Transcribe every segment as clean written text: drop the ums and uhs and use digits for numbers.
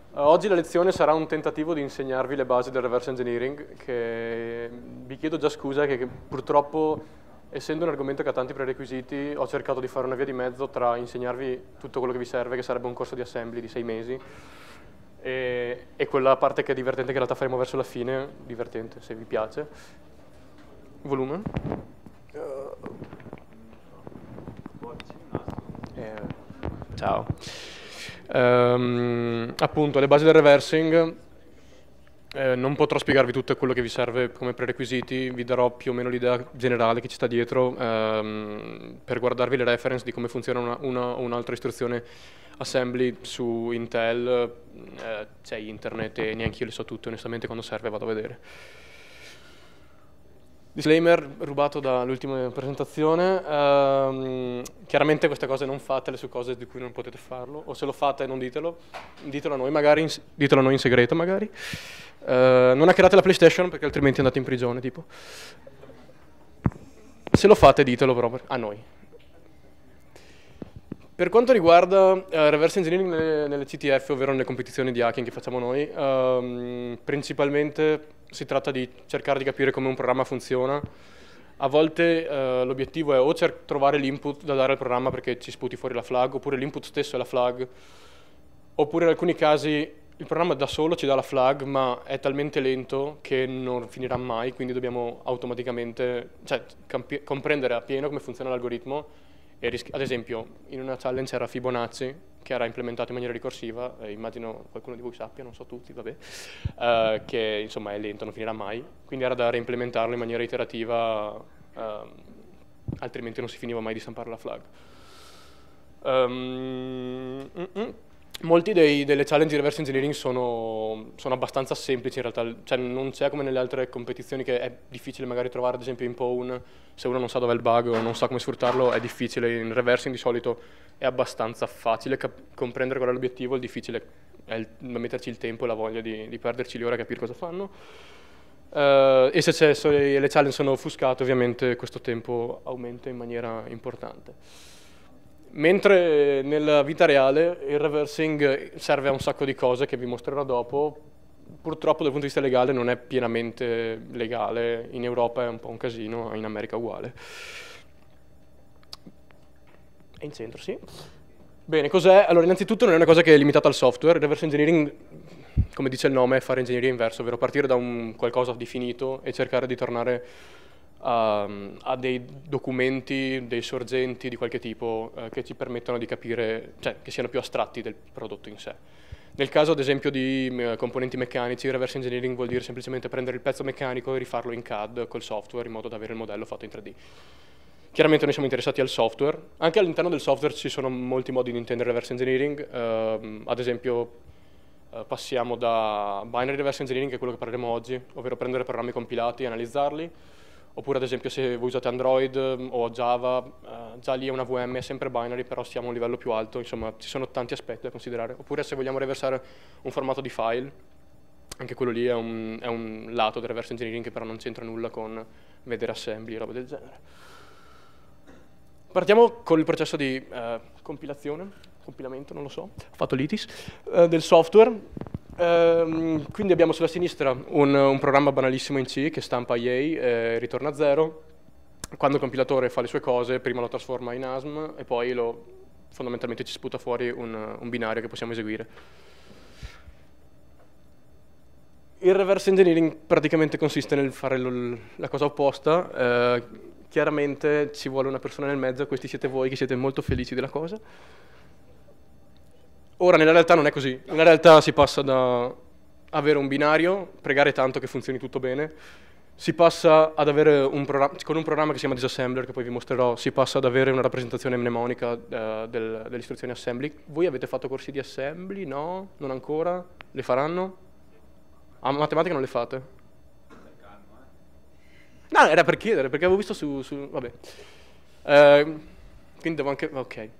Oggi la lezione sarà un tentativo di insegnarvi le basi del reverse engineering, che vi chiedo già scusa che purtroppo, essendo un argomento che ha tanti prerequisiti, ho cercato di fare una via di mezzo tra insegnarvi tutto quello che vi serve, che sarebbe un corso di assembly di 6 mesi, e quella parte che è divertente, che in realtà faremo verso la fine, divertente se vi piace. Volume? Ciao. Appunto, le basi del reversing, non potrò spiegarvi tutto quello che vi serve come prerequisiti, vi darò più o meno l'idea generale che ci sta dietro, per guardarvi le reference di come funziona una o un'altra istruzione assembly su Intel, c'è internet e neanche io le so tutte, onestamente quando serve vado a vedere. Disclaimer rubato dall'ultima presentazione, chiaramente queste cose non fatele su cose di cui non potete farlo, o se lo fate non ditelo, ditelo a noi magari, ditelo a noi in segreto magari. Non hackerate la PlayStation perché altrimenti andate in prigione, tipo. Se lo fate ditelo però a noi. Per quanto riguarda reverse engineering nelle CTF, ovvero nelle competizioni di hacking che facciamo noi, principalmente si tratta di cercare di capire come un programma funziona. A volte l'obiettivo è o trovare l'input da dare al programma perché ci sputi fuori la flag, oppure l'input stesso è la flag, oppure in alcuni casi il programma da solo ci dà la flag ma è talmente lento che non finirà mai, quindi dobbiamo automaticamente comprendere appieno come funziona l'algoritmo. Ad esempio, in una challenge era Fibonacci, che era implementato in maniera ricorsiva, immagino qualcuno di voi sappia, non so tutti, vabbè, che insomma è lento, non finirà mai, quindi era da reimplementarlo in maniera iterativa, altrimenti non si finiva mai di stampare la flag. Molti delle challenge di reverse engineering sono abbastanza semplici in realtà, cioè non c'è come nelle altre competizioni che è difficile magari trovare, ad esempio in Pwn, se uno non sa dove è il bug o non sa come sfruttarlo è difficile. In reversing di solito è abbastanza facile comprendere qual è l'obiettivo, il difficile è metterci il tempo e la voglia di perderci le ore a capire cosa fanno. E se le challenge sono offuscate ovviamente questo tempo aumenta in maniera importante. Mentre nella vita reale il reversing serve a un sacco di cose che vi mostrerò dopo. Purtroppo dal punto di vista legale non è pienamente legale, in Europa è un po' un casino, in America uguale. È in centro, sì. Bene, cos'è? Allora, innanzitutto non è una cosa che è limitata al software. Il reverse engineering, come dice il nome, è fare ingegneria inversa, ovvero partire da un qualcosa di finito e cercare di tornare a dei documenti, dei sorgenti di qualche tipo che ci permettono di capire, cioè che siano più astratti del prodotto in sé. Nel caso ad esempio di componenti meccanici, reverse engineering vuol dire semplicemente prendere il pezzo meccanico e rifarlo in CAD col software in modo da avere il modello fatto in 3D. Chiaramente noi siamo interessati al software, anche all'interno del software ci sono molti modi di intendere reverse engineering, ad esempio passiamo da binary reverse engineering, che è quello che parleremo oggi, ovvero prendere programmi compilati e analizzarli. Oppure ad esempio se voi usate Android o Java, già lì è una VM, è sempre binary, però siamo a un livello più alto, insomma ci sono tanti aspetti da considerare. Oppure se vogliamo reversare un formato di file, anche quello lì è un lato del reverse engineering che però non c'entra nulla con vedere assembly e roba del genere. Partiamo con il processo di compilamento, non lo so, ho fatto l'ITIS, del software. Quindi abbiamo sulla sinistra un programma banalissimo in C che stampa EA e ritorna a 0. Quando il compilatore fa le sue cose, prima lo trasforma in ASM e poi fondamentalmente ci sputa fuori un binario che possiamo eseguire. Il reverse engineering praticamente consiste nel fare la cosa opposta. Chiaramente ci vuole una persona nel mezzo, questi siete voi che siete molto felici della cosa. Ora, nella realtà non è così. Nella realtà si passa da avere un binario, pregare tanto che funzioni tutto bene, si passa ad avere con un programma che si chiama disassembler, che poi vi mostrerò, si passa ad avere una rappresentazione mnemonica delle istruzioni assembly. Voi avete fatto corsi di assembly? No? Non ancora? Le faranno? A matematica non le fate? No, era per chiedere, perché avevo visto vabbè. Quindi devo anche... ok.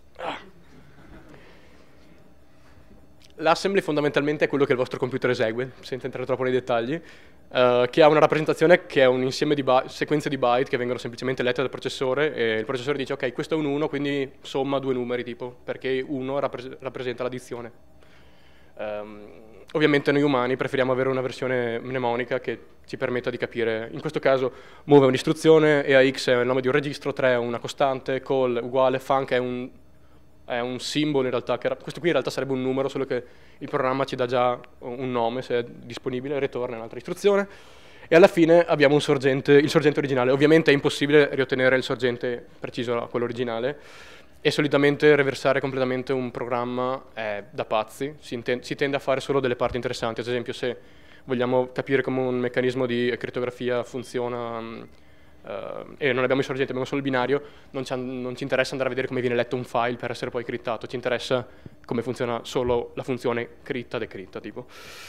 L'assembly fondamentalmente è quello che il vostro computer esegue, senza entrare troppo nei dettagli, che ha una rappresentazione che è un insieme di sequenze di byte che vengono semplicemente lette dal processore e il processore dice ok, questo è un 1, quindi somma due numeri tipo, perché 1 rappresenta l'addizione. Ovviamente noi umani preferiamo avere una versione mnemonica che ci permetta di capire, in questo caso move è un'istruzione, EAX è il nome di un registro, 3 è una costante, call uguale, func è un simbolo in realtà, questo qui in realtà sarebbe un numero, solo che il programma ci dà già un nome se è disponibile, return è un'altra istruzione, e alla fine abbiamo il sorgente originale. Ovviamente è impossibile riottenere il sorgente preciso a quello originale, e solitamente reversare completamente un programma è da pazzi, si tende a fare solo delle parti interessanti. Ad esempio, se vogliamo capire come un meccanismo di crittografia funziona e non abbiamo i sorgenti, abbiamo solo il binario, non ci interessa andare a vedere come viene letto un file per essere poi crittato, ci interessa come funziona solo la funzione critta-decritta, tipo.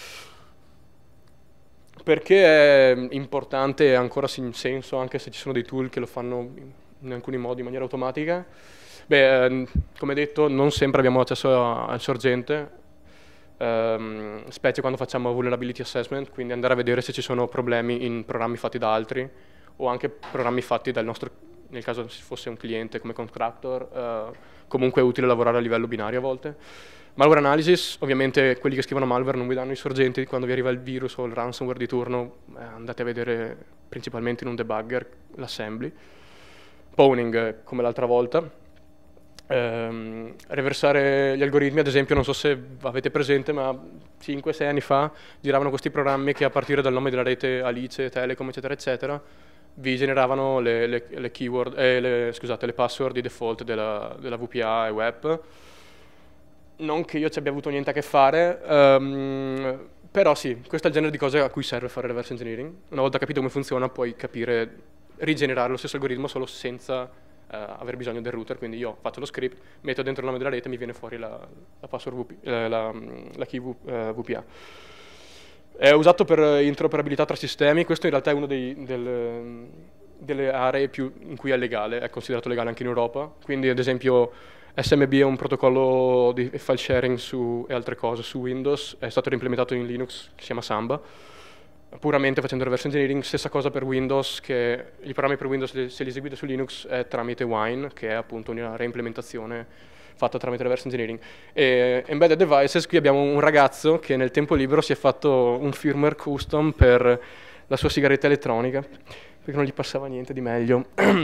Perché è importante e ancora in senso, anche se ci sono dei tool che lo fanno in alcuni modi in maniera automatica? Beh, come detto, non sempre abbiamo accesso al sorgente, specie quando facciamo vulnerability assessment, quindi andare a vedere se ci sono problemi in programmi fatti da altri o anche programmi fatti dal nostro, nel caso se fosse un cliente come Contractor, comunque è utile lavorare a livello binario a volte. Malware analysis, ovviamente quelli che scrivono malware non vi danno i sorgenti, quando vi arriva il virus o il ransomware di turno andate a vedere principalmente in un debugger l'assembly. Pwning, come l'altra volta. Reversare gli algoritmi, ad esempio, non so se avete presente, ma 5-6 anni fa giravano questi programmi che a partire dal nome della rete Alice, Telecom, eccetera, eccetera, vi generavano le keyword, le password di default della VPA e web. Non che io ci abbia avuto niente a che fare, però sì, questo è il genere di cose a cui serve fare reverse engineering. Una volta capito come funziona, puoi capire, rigenerare lo stesso algoritmo solo senza aver bisogno del router. Quindi io faccio lo script, metto dentro il nome della rete e mi viene fuori la password la key VPA. È usato per interoperabilità tra sistemi. Questo in realtà è uno delle aree in cui è legale, è considerato legale anche in Europa. Quindi ad esempio SMB è un protocollo di file sharing e altre cose su Windows, è stato reimplementato in Linux, che si chiama Samba, puramente facendo reverse engineering. Stessa cosa per Windows, che i programmi per Windows, se li eseguite su Linux, è tramite Wine, che è appunto una reimplementazione fatta tramite reverse engineering. E Embedded Devices, qui abbiamo un ragazzo che nel tempo libero si è fatto un firmware custom per la sua sigaretta elettronica, perché non gli passava niente di meglio.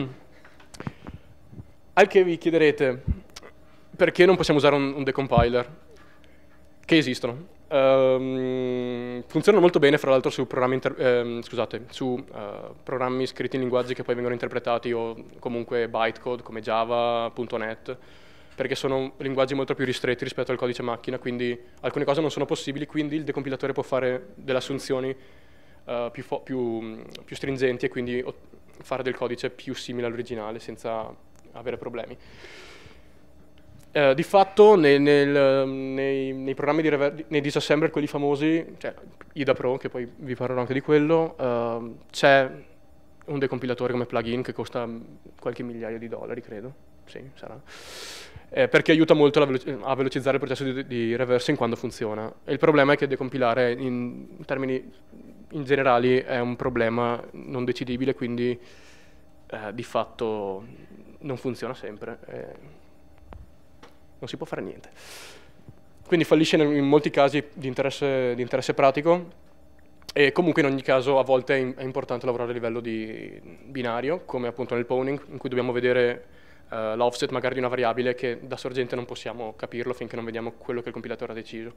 Al che vi chiederete, perché non possiamo usare un decompiler? Che esistono. Funzionano molto bene, fra l'altro, su programmi, programmi scritti in linguaggi che poi vengono interpretati, o comunque bytecode come Java, .NET, perché sono linguaggi molto più ristretti rispetto al codice macchina, quindi alcune cose non sono possibili, quindi il decompilatore può fare delle assunzioni più stringenti e quindi fare del codice più simile all'originale senza avere problemi. Di fatto nei programmi nei disassembler, quelli famosi, cioè IDA Pro, che poi vi parlerò anche di quello, c'è un decompilatore come plugin che costa qualche migliaia di dollari, credo, sì, sarà, perché aiuta molto a velocizzare il processo di reversing quando funziona. E il problema è che decompilare in termini in generali è un problema non decidibile, quindi di fatto non funziona sempre. Non si può fare niente. Quindi fallisce in molti casi di interesse pratico, e comunque in ogni caso a volte è importante lavorare a livello di binario, come appunto nel pwning, in cui dobbiamo vedere l'offset magari di una variabile che da sorgente non possiamo capirlo finché non vediamo quello che il compilatore ha deciso.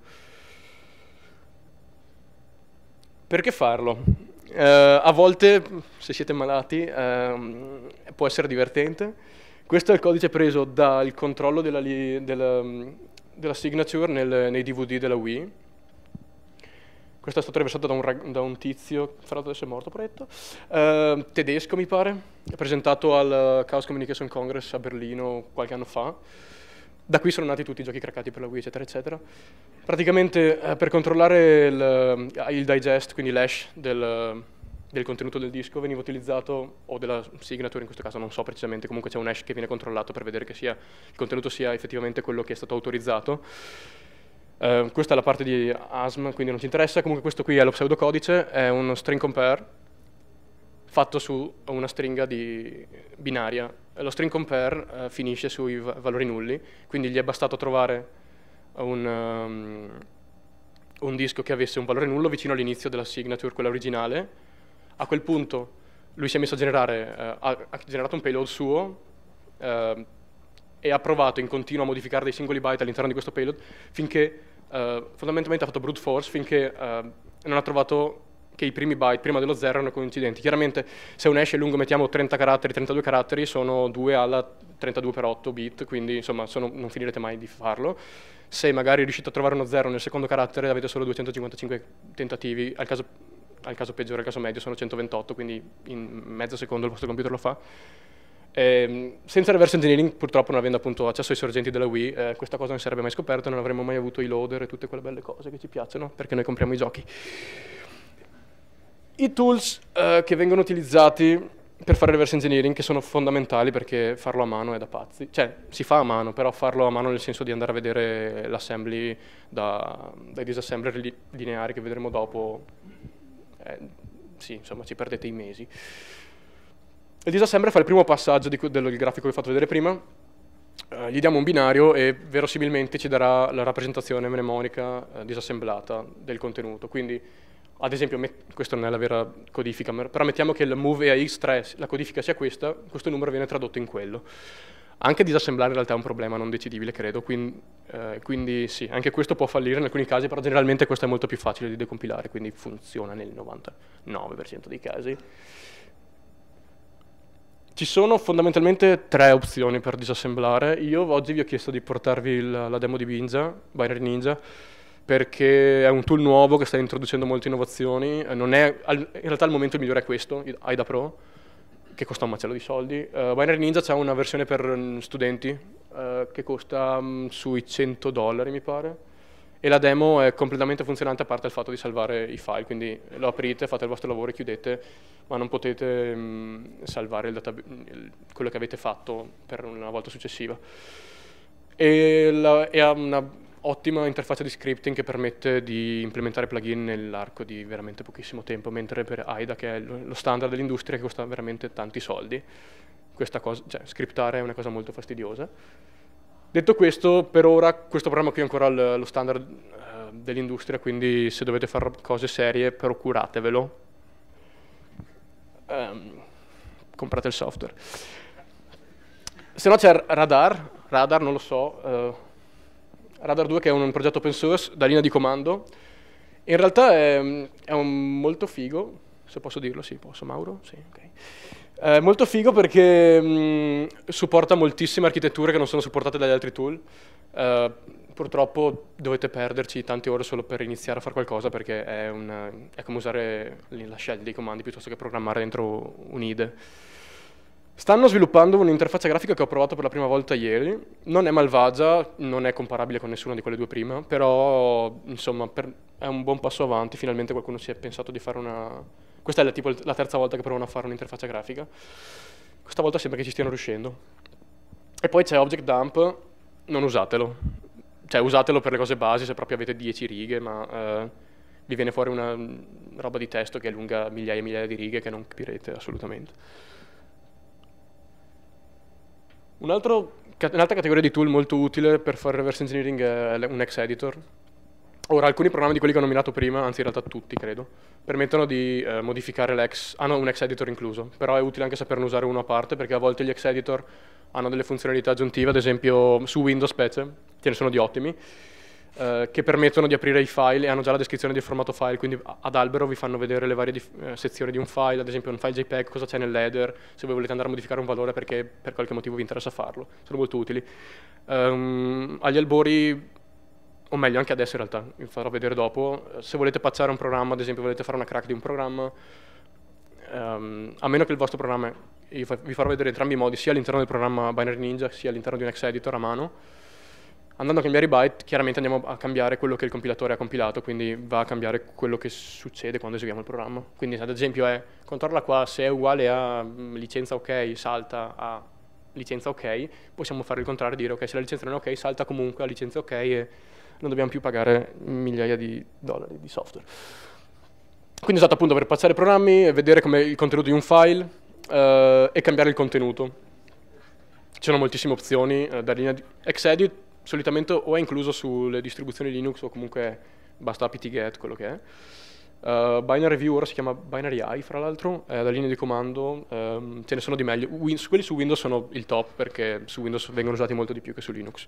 Perché farlo? A volte, se siete malati, può essere divertente. Questo è il codice preso dal controllo della signature nei DVD della Wii. Questo è stato reversato da un tizio, fra l'altro adesso è morto, poretto, tedesco mi pare, presentato al Chaos Communication Congress a Berlino qualche anno fa. Da qui sono nati tutti i giochi craccati per la Wii, eccetera, eccetera. Praticamente per controllare il digest, quindi l'hash del contenuto del disco, veniva utilizzato, o della signature in questo caso, non so precisamente, comunque c'è un hash che viene controllato per vedere che il contenuto sia effettivamente quello che è stato autorizzato. Questa è la parte di ASM, quindi non ci interessa. Comunque questo qui è lo pseudocodice, è uno string compare fatto su una stringa binaria. Lo string compare finisce sui valori nulli, quindi gli è bastato trovare un disco che avesse un valore nullo vicino all'inizio della signature, quella originale. A quel punto lui si è messo a generare, ha generato un payload suo e ha provato in continuo a modificare dei singoli byte all'interno di questo payload finché, fondamentalmente ha fatto brute force finché non ha trovato che i primi byte prima dello 0 erano coincidenti. Chiaramente se un hash è lungo, mettiamo 30 caratteri, 32 caratteri, sono 2 alla 32 per 8 bit, quindi insomma non finirete mai di farlo. Se magari riuscite a trovare uno 0 nel secondo carattere, avete solo 255 tentativi, al caso peggiore, al caso medio sono 128, quindi in mezzo secondo il vostro computer lo fa. Senza reverse engineering, purtroppo, non avendo appunto accesso ai sorgenti della Wii, questa cosa non sarebbe mai scoperta, non avremmo mai avuto i loader e tutte quelle belle cose che ci piacciono, perché noi compriamo i giochi. I tools che vengono utilizzati per fare reverse engineering, che sono fondamentali perché farlo a mano è da pazzi, cioè si fa a mano, però farlo a mano nel senso di andare a vedere l'assembly dai disassembler lineari che vedremo dopo, sì, insomma ci perdete i mesi. Il disassembler fa il primo passaggio del grafico che vi ho fatto vedere prima, gli diamo un binario e verosimilmente ci darà la rappresentazione mnemonica disassemblata del contenuto, quindi ad esempio, questa non è la vera codifica, però mettiamo che il move AX3, la codifica sia questa, questo numero viene tradotto in quello. Anche disassemblare in realtà è un problema non decidibile, credo, quindi sì, anche questo può fallire in alcuni casi, però generalmente questo è molto più facile di decompilare, quindi funziona nel 99% dei casi. Ci sono fondamentalmente 3 opzioni per disassemblare. Io oggi vi ho chiesto di portarvi la demo di Binary Ninja, perché è un tool nuovo che sta introducendo molte innovazioni. In realtà al momento il migliore è questo, AIDA Pro, che costa un macello di soldi. Binary Ninja c'ha una versione per studenti che costa sui $100, mi pare, e la demo è completamente funzionante a parte il fatto di salvare i file, quindi lo aprite, fate il vostro lavoro e chiudete, ma non potete salvare quello che avete fatto per una volta successiva. E ha una ottima interfaccia di scripting che permette di implementare plugin nell'arco di veramente pochissimo tempo, mentre per AIDA, che è lo standard dell'industria, che costa veramente tanti soldi, questa cosa, cioè scriptare è una cosa molto fastidiosa. Detto questo, per ora questo programma qui è ancora lo standard dell'industria, quindi se dovete fare cose serie procuratevelo, comprate il software. Se no c'è Radar non lo so, Radar 2 che è un progetto open source da linea di comando. In realtà è molto figo, se posso dirlo, sì, posso, Mauro? Sì, ok. È molto figo perché supporta moltissime architetture che non sono supportate dagli altri tool. Purtroppo dovete perderci tante ore solo per iniziare a fare qualcosa, perché è come usare la shell dei comandi piuttosto che programmare dentro un IDE. Stanno sviluppando un'interfaccia grafica che ho provato per la prima volta ieri, non è malvagia, non è comparabile con nessuna di quelle due prima, però insomma è un buon passo avanti, finalmente qualcuno si è pensato di fare una... Questa è tipo la terza volta che provano a fare un'interfaccia grafica, questa volta sembra che ci stiano riuscendo. E poi c'è Object Dump, non usatelo, cioè usatelo per le cose basi se proprio avete 10 righe, ma vi viene fuori una roba di testo che è lunga migliaia e migliaia di righe che non capirete assolutamente. Un'altra categoria di tool molto utile per fare reverse engineering è un Hex Editor. Ora, alcuni programmi di quelli che ho nominato prima, anzi in realtà tutti credo, permettono di modificare l'Hex, hanno un Hex Editor incluso, però è utile anche saperne usare uno a parte, perché a volte gli Hex Editor hanno delle funzionalità aggiuntive, ad esempio su Windows specie, ce ne sono di ottimi, che permettono di aprire i file e hanno già la descrizione del formato file, quindi ad albero vi fanno vedere le varie sezioni di un file, ad esempio un file JPEG, cosa c'è nell'header, se voi volete andare a modificare un valore perché per qualche motivo vi interessa farlo, sono molto utili. Agli albori, o meglio anche adesso in realtà, vi farò vedere dopo, se volete patchare un programma, ad esempio volete fare una crack di un programma, a meno che il vostro programma, vi farò vedere entrambi i modi, sia all'interno del programma Binary Ninja, sia all'interno di un Hex Editor a mano. Andando a cambiare i byte, chiaramente andiamo a cambiare quello che il compilatore ha compilato, quindi va a cambiare quello che succede quando eseguiamo il programma. Quindi ad esempio controlla qua, se è uguale a licenza ok, salta a licenza ok, possiamo fare il contrario e dire ok, se la licenza non è ok, salta comunque a licenza ok e non dobbiamo più pagare migliaia di dollari di software. Quindi esatto, appunto, per passare i programmi, vedere come il contenuto di un file e cambiare il contenuto. Ci sono moltissime opzioni da linea di XEdit. Solitamente o è incluso sulle distribuzioni Linux o comunque basta apt-get, quello che è. Binary View ora si chiama Binary Eye, fra l'altro, è la linea di comando, ce ne sono di meglio. Quelli su Windows sono il top perché su Windows vengono usati molto di più che su Linux.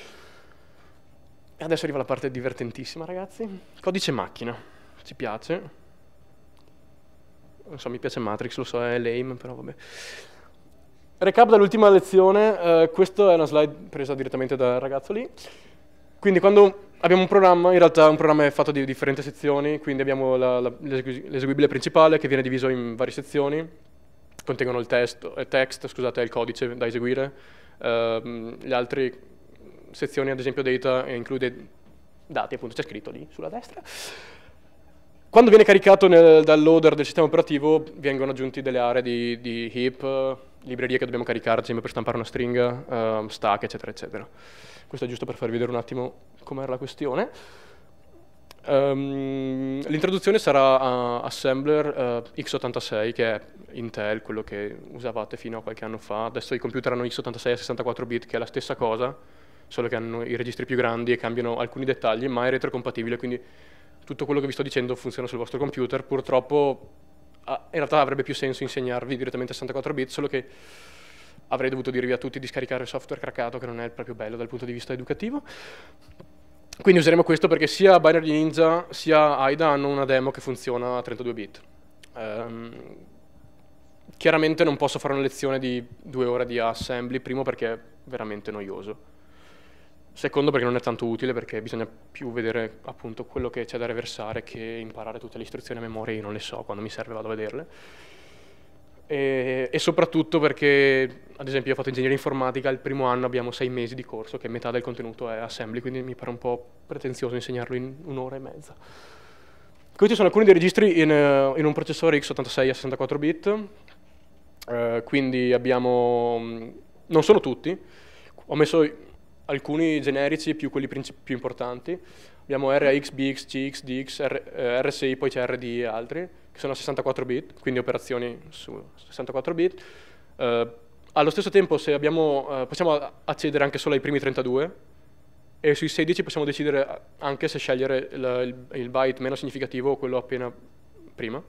E adesso arriva la parte divertentissima, ragazzi. Codice macchina, ci piace. Non so, mi piace Matrix, lo so, è lame, però vabbè. Recap dall'ultima lezione, questa è una slide presa direttamente dal ragazzo lì. Quindi quando abbiamo un programma, in realtà un programma è fatto di differenti sezioni, quindi abbiamo l'eseguibile principale che viene diviso in varie sezioni, contengono il text, scusate, il codice da eseguire, le altre sezioni, ad esempio data, include dati, appunto c'è scritto lì sulla destra. Quando viene caricato dal loader del sistema operativo vengono aggiunti delle aree di heap, librerie che dobbiamo caricare, ad esempio per stampare una stringa, stack, eccetera, eccetera. Questo è giusto per farvi vedere un attimo com'era la questione. L'introduzione sarà a Assembler x86, che è Intel, quello che usavate fino a qualche anno fa. Adesso i computer hanno x86 a 64 bit, che è la stessa cosa, solo che hanno i registri più grandi e cambiano alcuni dettagli, ma è retrocompatibile, quindi tutto quello che vi sto dicendo funziona sul vostro computer. Purtroppo in realtà avrebbe più senso insegnarvi direttamente a 64 bit, solo che avrei dovuto dirvi a tutti di scaricare il software craccato, che non è proprio bello dal punto di vista educativo. Quindi useremo questo perché sia Binary Ninja sia AIDA hanno una demo che funziona a 32 bit. Chiaramente non posso fare una lezione di 2 ore di assembly, primo perché è veramente noioso. Secondo perché non è tanto utile, perché bisogna più vedere appunto quello che c'è da reversare che imparare tutte le istruzioni a memoria. Io non le so, quando mi serve vado a vederle. E soprattutto perché, ad esempio, io ho fatto ingegneria informatica, il primo anno abbiamo 6 mesi di corso, che metà del contenuto è assembly, quindi mi pare un po' pretenzioso insegnarlo in un'ora e mezza. Questi sono alcuni dei registri in un processore x86 a 64 bit, quindi abbiamo, non sono tutti, ho messo alcuni generici più quelli più importanti. Abbiamo RAX, BX, CX, DX, RSI, poi c'è RD e altri, che sono a 64 bit, quindi operazioni su 64 bit. Allo stesso tempo se possiamo accedere anche solo ai primi 32, e sui 16 possiamo decidere anche se scegliere il byte meno significativo o quello appena prima.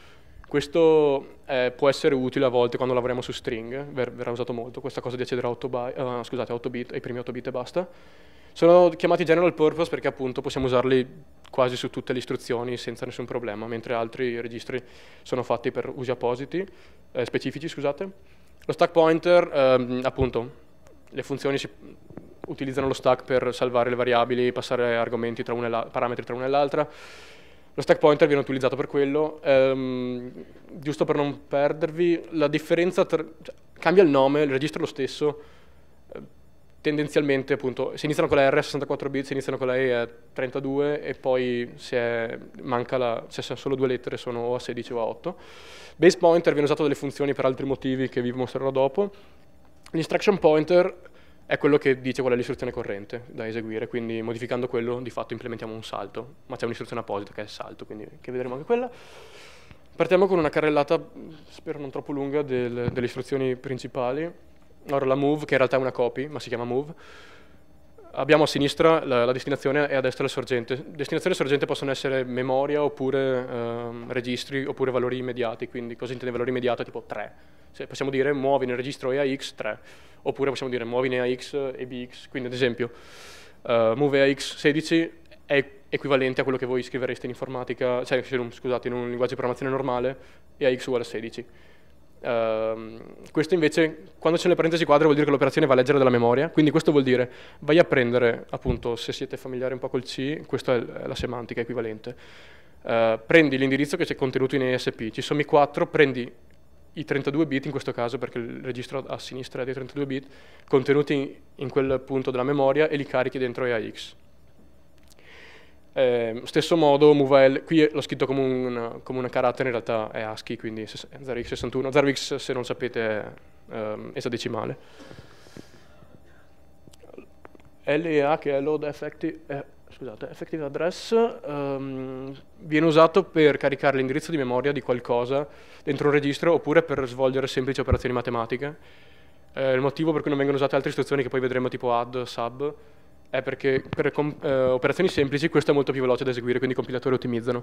Questo può essere utile a volte quando lavoriamo su string, verrà usato molto, questa cosa di accedere a 8 bit, ai primi 8 bit e basta. Sono chiamati general purpose perché appunto possiamo usarli quasi su tutte le istruzioni senza nessun problema, mentre altri registri sono fatti per usi appositi, specifici, scusate. Lo stack pointer, appunto, le funzioni utilizzano lo stack per salvare le variabili, passare argomenti parametri tra una e l'altra. Lo stack pointer viene utilizzato per quello. Giusto per non perdervi, la differenza cambia il nome, il registro è lo stesso. Tendenzialmente, appunto, se iniziano con la R a 64 bit, se iniziano con la E a 32 e poi se sono solo 2 lettere sono o a 16 o a 8. Base pointer viene usato dalle funzioni per altri motivi che vi mostrerò dopo. L'instruction pointer è quello che dice qual è l'istruzione corrente da eseguire, quindi modificando quello di fatto implementiamo un salto, ma c'è un'istruzione apposita che è il salto, quindi che vedremo anche quella. Partiamo con una carrellata, spero non troppo lunga, delle istruzioni principali. Ora la move, che in realtà è una copy, ma si chiama move. Abbiamo a sinistra la destinazione e a destra la sorgente. Destinazione e sorgente possono essere memoria, oppure registri, oppure valori immediati. Quindi cosa intende valori immediati? Tipo 3. Possiamo dire muovi nel registro EAX 3, oppure possiamo dire muovi in EAX e BX. Quindi ad esempio move EAX 16 è equivalente a quello che voi scrivereste in informatica, cioè scusate, in un linguaggio di programmazione normale, EAX uguale a 16. Questo invece, quando c'è le parentesi quadre, vuol dire che l'operazione va a leggere dalla memoria, quindi questo vuol dire vai a prendere, appunto, se siete familiari un po' col C, questa è la semantica equivalente, prendi l'indirizzo che c'è contenuto in ESP, ci sono i 4, prendi i 32 bit in questo caso, perché il registro a sinistra è dei 32 bit, contenuti in quel punto della memoria e li carichi dentro EAX. Stesso modo, MoveAL, qui l'ho scritto come un carattere, in realtà è ASCII, quindi 0x61. 0x, se non sapete, è esadecimale. LEA, che è Load Effective Address, viene usato per caricare l'indirizzo di memoria di qualcosa dentro un registro, oppure per svolgere semplici operazioni matematiche. Il motivo per cui non vengono usate altre istruzioni, che poi vedremo, tipo add, sub, è perché per operazioni semplici questo è molto più veloce da eseguire, quindi i compilatori ottimizzano.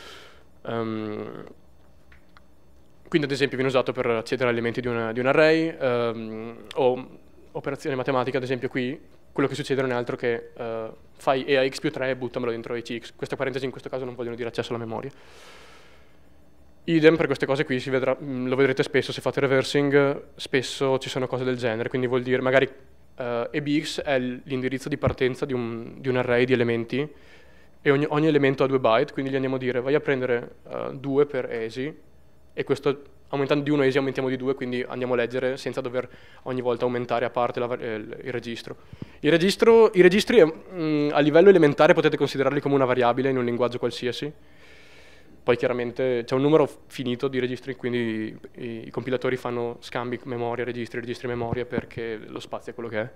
Quindi ad esempio viene usato per accedere agli elementi di un array, o operazione matematica, ad esempio qui, quello che succede non è altro che fai EAX più 3 e buttamelo dentro ECX. Queste parentesi in questo caso non vogliono dire accesso alla memoria. Idem per queste cose qui, lo vedrete spesso, se fate reversing, spesso ci sono cose del genere, quindi vuol dire magari EBX è l'indirizzo di partenza di un array di elementi, e ogni elemento ha 2 byte, quindi gli andiamo a dire vai a prendere 2 per ESI, e questo aumentando di 1 ESI aumentiamo di 2, quindi andiamo a leggere senza dover ogni volta aumentare a parte il registro. I registri a livello elementare potete considerarli come una variabile in un linguaggio qualsiasi. Poi chiaramente c'è un numero finito di registri, quindi i compilatori fanno scambi memoria, registri, memoria, perché lo spazio è quello che è.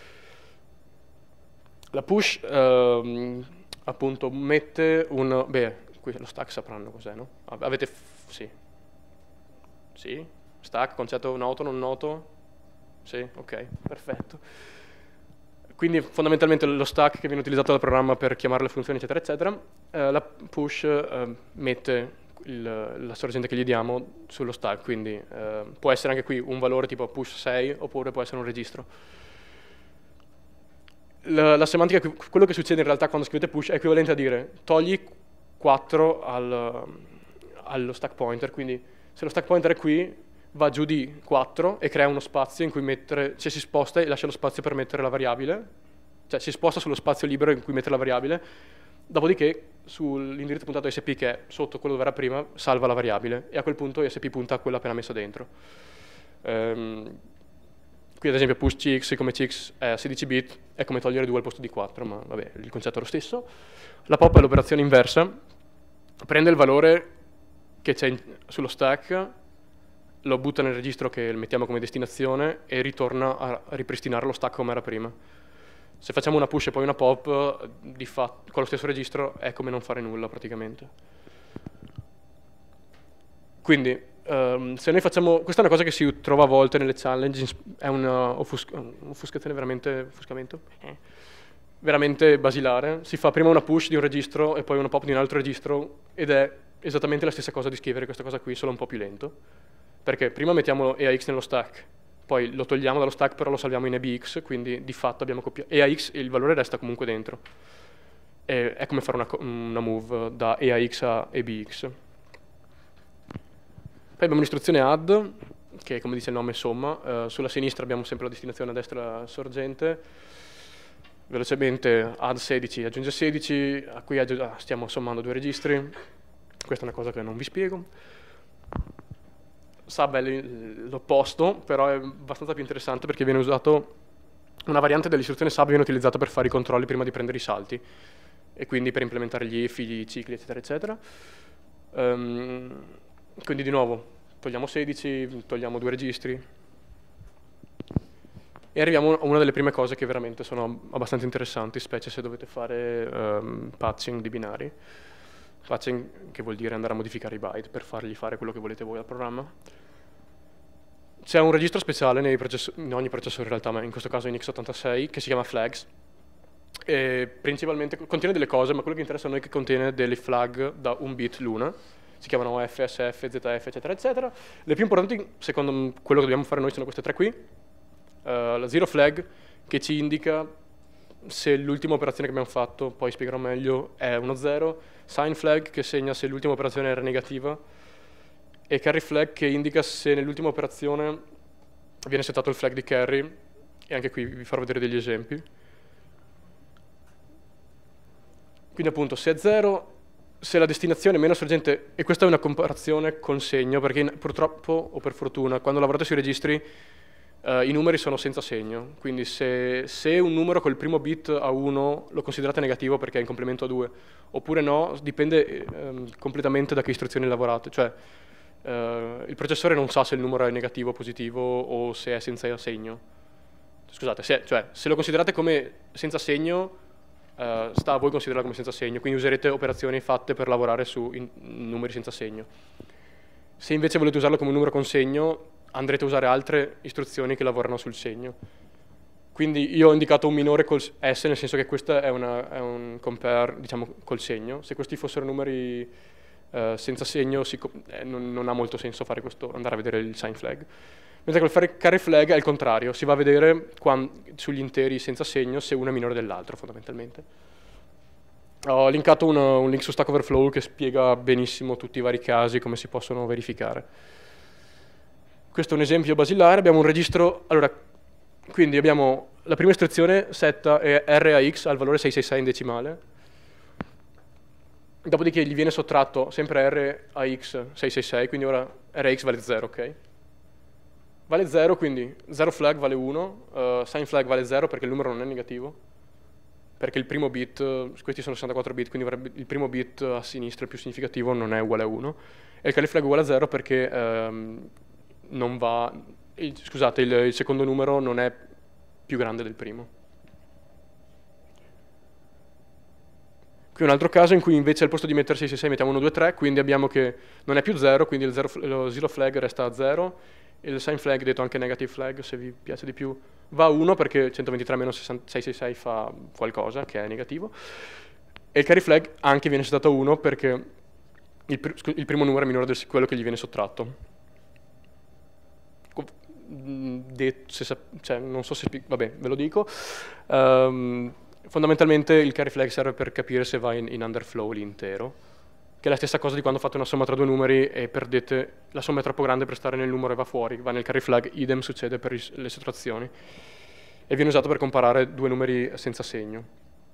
La push appunto mette qui lo stack sapranno cos'è, no? Avete, sì. Sì? Stack, concetto noto, non noto? Sì? Ok, perfetto. Quindi fondamentalmente lo stack che viene utilizzato dal programma per chiamare le funzioni, eccetera, eccetera. La push mette la sorgente che gli diamo sullo stack, quindi può essere anche qui un valore tipo push 6, oppure può essere un registro. La semantica, quello che succede in realtà quando scrivete push è equivalente a dire togli 4 allo stack pointer, quindi se lo stack pointer è qui, va giù di 4 e crea uno spazio in cui mettere, cioè si sposta e lascia lo spazio per mettere la variabile, cioè si sposta sullo spazio libero in cui mettere la variabile, dopodiché sull'indirizzo puntato SP che è sotto quello dove era prima, salva la variabile, e a quel punto SP punta a quella appena messa dentro. Qui ad esempio push CX, come CX è 16 bit, è come togliere 2 al posto di 4, ma vabbè, il concetto è lo stesso. La pop è l'operazione inversa, prende il valore che c'è sullo stack, lo butta nel registro che mettiamo come destinazione e ritorna a ripristinare lo stack come era prima. Se facciamo una push e poi una pop, di fatto, con lo stesso registro è come non fare nulla praticamente. Quindi, se noi facciamo, questa è una cosa che si trova a volte nelle challenge, è un'offuscazione veramente basilare. Si fa prima una push di un registro e poi una pop di un altro registro, ed è esattamente la stessa cosa di scrivere questa cosa qui, solo un po' più lento. Perché prima mettiamo EAX nello stack, poi lo togliamo dallo stack, però lo salviamo in EBX, quindi di fatto abbiamo copiato EAX e il valore resta comunque dentro. È come fare una move da EAX a EBX. Poi abbiamo un'istruzione add, che come dice il nome somma. Sulla sinistra abbiamo sempre la destinazione, a destra la sorgente. Velocemente add 16 aggiunge 16, a cui stiamo sommando 2 registri. Questa è una cosa che non vi spiego. Sub è l'opposto, però è abbastanza più interessante perché viene usato, una variante dell'istruzione sub viene utilizzata per fare i controlli prima di prendere i salti, e quindi per implementare gli if, i cicli, eccetera, eccetera. Quindi di nuovo, togliamo 16, togliamo 2 registri, e arriviamo a una delle prime cose che veramente sono abbastanza interessanti, specie se dovete fare patching di binari. Patching, che vuol dire andare a modificare i byte per fargli fare quello che volete voi al programma. C'è un registro speciale in ogni processore in realtà, ma in questo caso in x86, che si chiama flags, e principalmente contiene delle cose, ma quello che interessa a noi è che contiene delle flag da 1 bit l'una, si chiamano F, SF, ZF, eccetera, eccetera. Le più importanti, secondo quello che dobbiamo fare noi, sono queste 3 qui. La zero flag, che ci indica se l'ultima operazione che abbiamo fatto, poi spiegherò meglio, è uno 0, sign flag che segna se l'ultima operazione era negativa, e carry flag che indica se nell'ultima operazione viene settato il flag di carry, e anche qui vi farò vedere degli esempi. Quindi appunto se è 0, se la destinazione è meno sorgente, e questa è una comparazione con segno, perché purtroppo o per fortuna quando lavorate sui registri i numeri sono senza segno, quindi se un numero col primo bit a 1 lo considerate negativo perché è in complemento a 2, oppure no, dipende completamente da che istruzioni lavorate, cioè il processore non sa se il numero è negativo o positivo o se è senza segno. Scusate, se lo considerate come senza segno, sta a voi considerarlo come senza segno, quindi userete operazioni fatte per lavorare su numeri senza segno. Se invece volete usarlo come un numero con segno, andrete a usare altre istruzioni che lavorano sul segno. Quindi io ho indicato un minore col S, nel senso che questo è un compare, diciamo, col segno. Se questi fossero numeri senza segno non ha molto senso fare questo, andare a vedere il sign flag. Mentre col carry flag è il contrario, si va a vedere sugli interi senza segno se uno è minore dell'altro, fondamentalmente. Ho linkato un link su Stack Overflow che spiega benissimo tutti i vari casi, come si possono verificare. Questo è un esempio basilare, abbiamo un registro, allora, quindi abbiamo la prima istruzione setta R a X al valore 666 in decimale, dopodiché gli viene sottratto sempre R a X 666, quindi ora R a X vale 0, ok? Vale 0, quindi 0 flag vale 1, sign flag vale 0 perché il numero non è negativo, perché il primo bit, questi sono 64 bit, quindi il primo bit a sinistra, il più significativo, non è uguale a 1, e il carry flag è uguale a 0 perché non va, scusate, il secondo numero non è più grande del primo. Qui un altro caso in cui invece al posto di mettere 666 mettiamo 1, 2, 3, quindi abbiamo che non è più 0, quindi lo zero flag resta a 0, il sign flag, detto anche negative flag se vi piace di più, va a 1 perché 123 meno 666 fa qualcosa che è negativo, e il carry flag anche viene settato a 1 perché il primo numero è minore di quello che gli viene sottratto. Cioè, non so se vabbè, ve lo dico. Fondamentalmente il carry flag serve per capire se va in underflow l'intero, che è la stessa cosa di quando fate una somma tra due numeri e perdete, la somma è troppo grande per stare nel numero e va fuori, va nel carry flag, idem succede per le sottrazioni, e viene usato per comparare due numeri senza segno.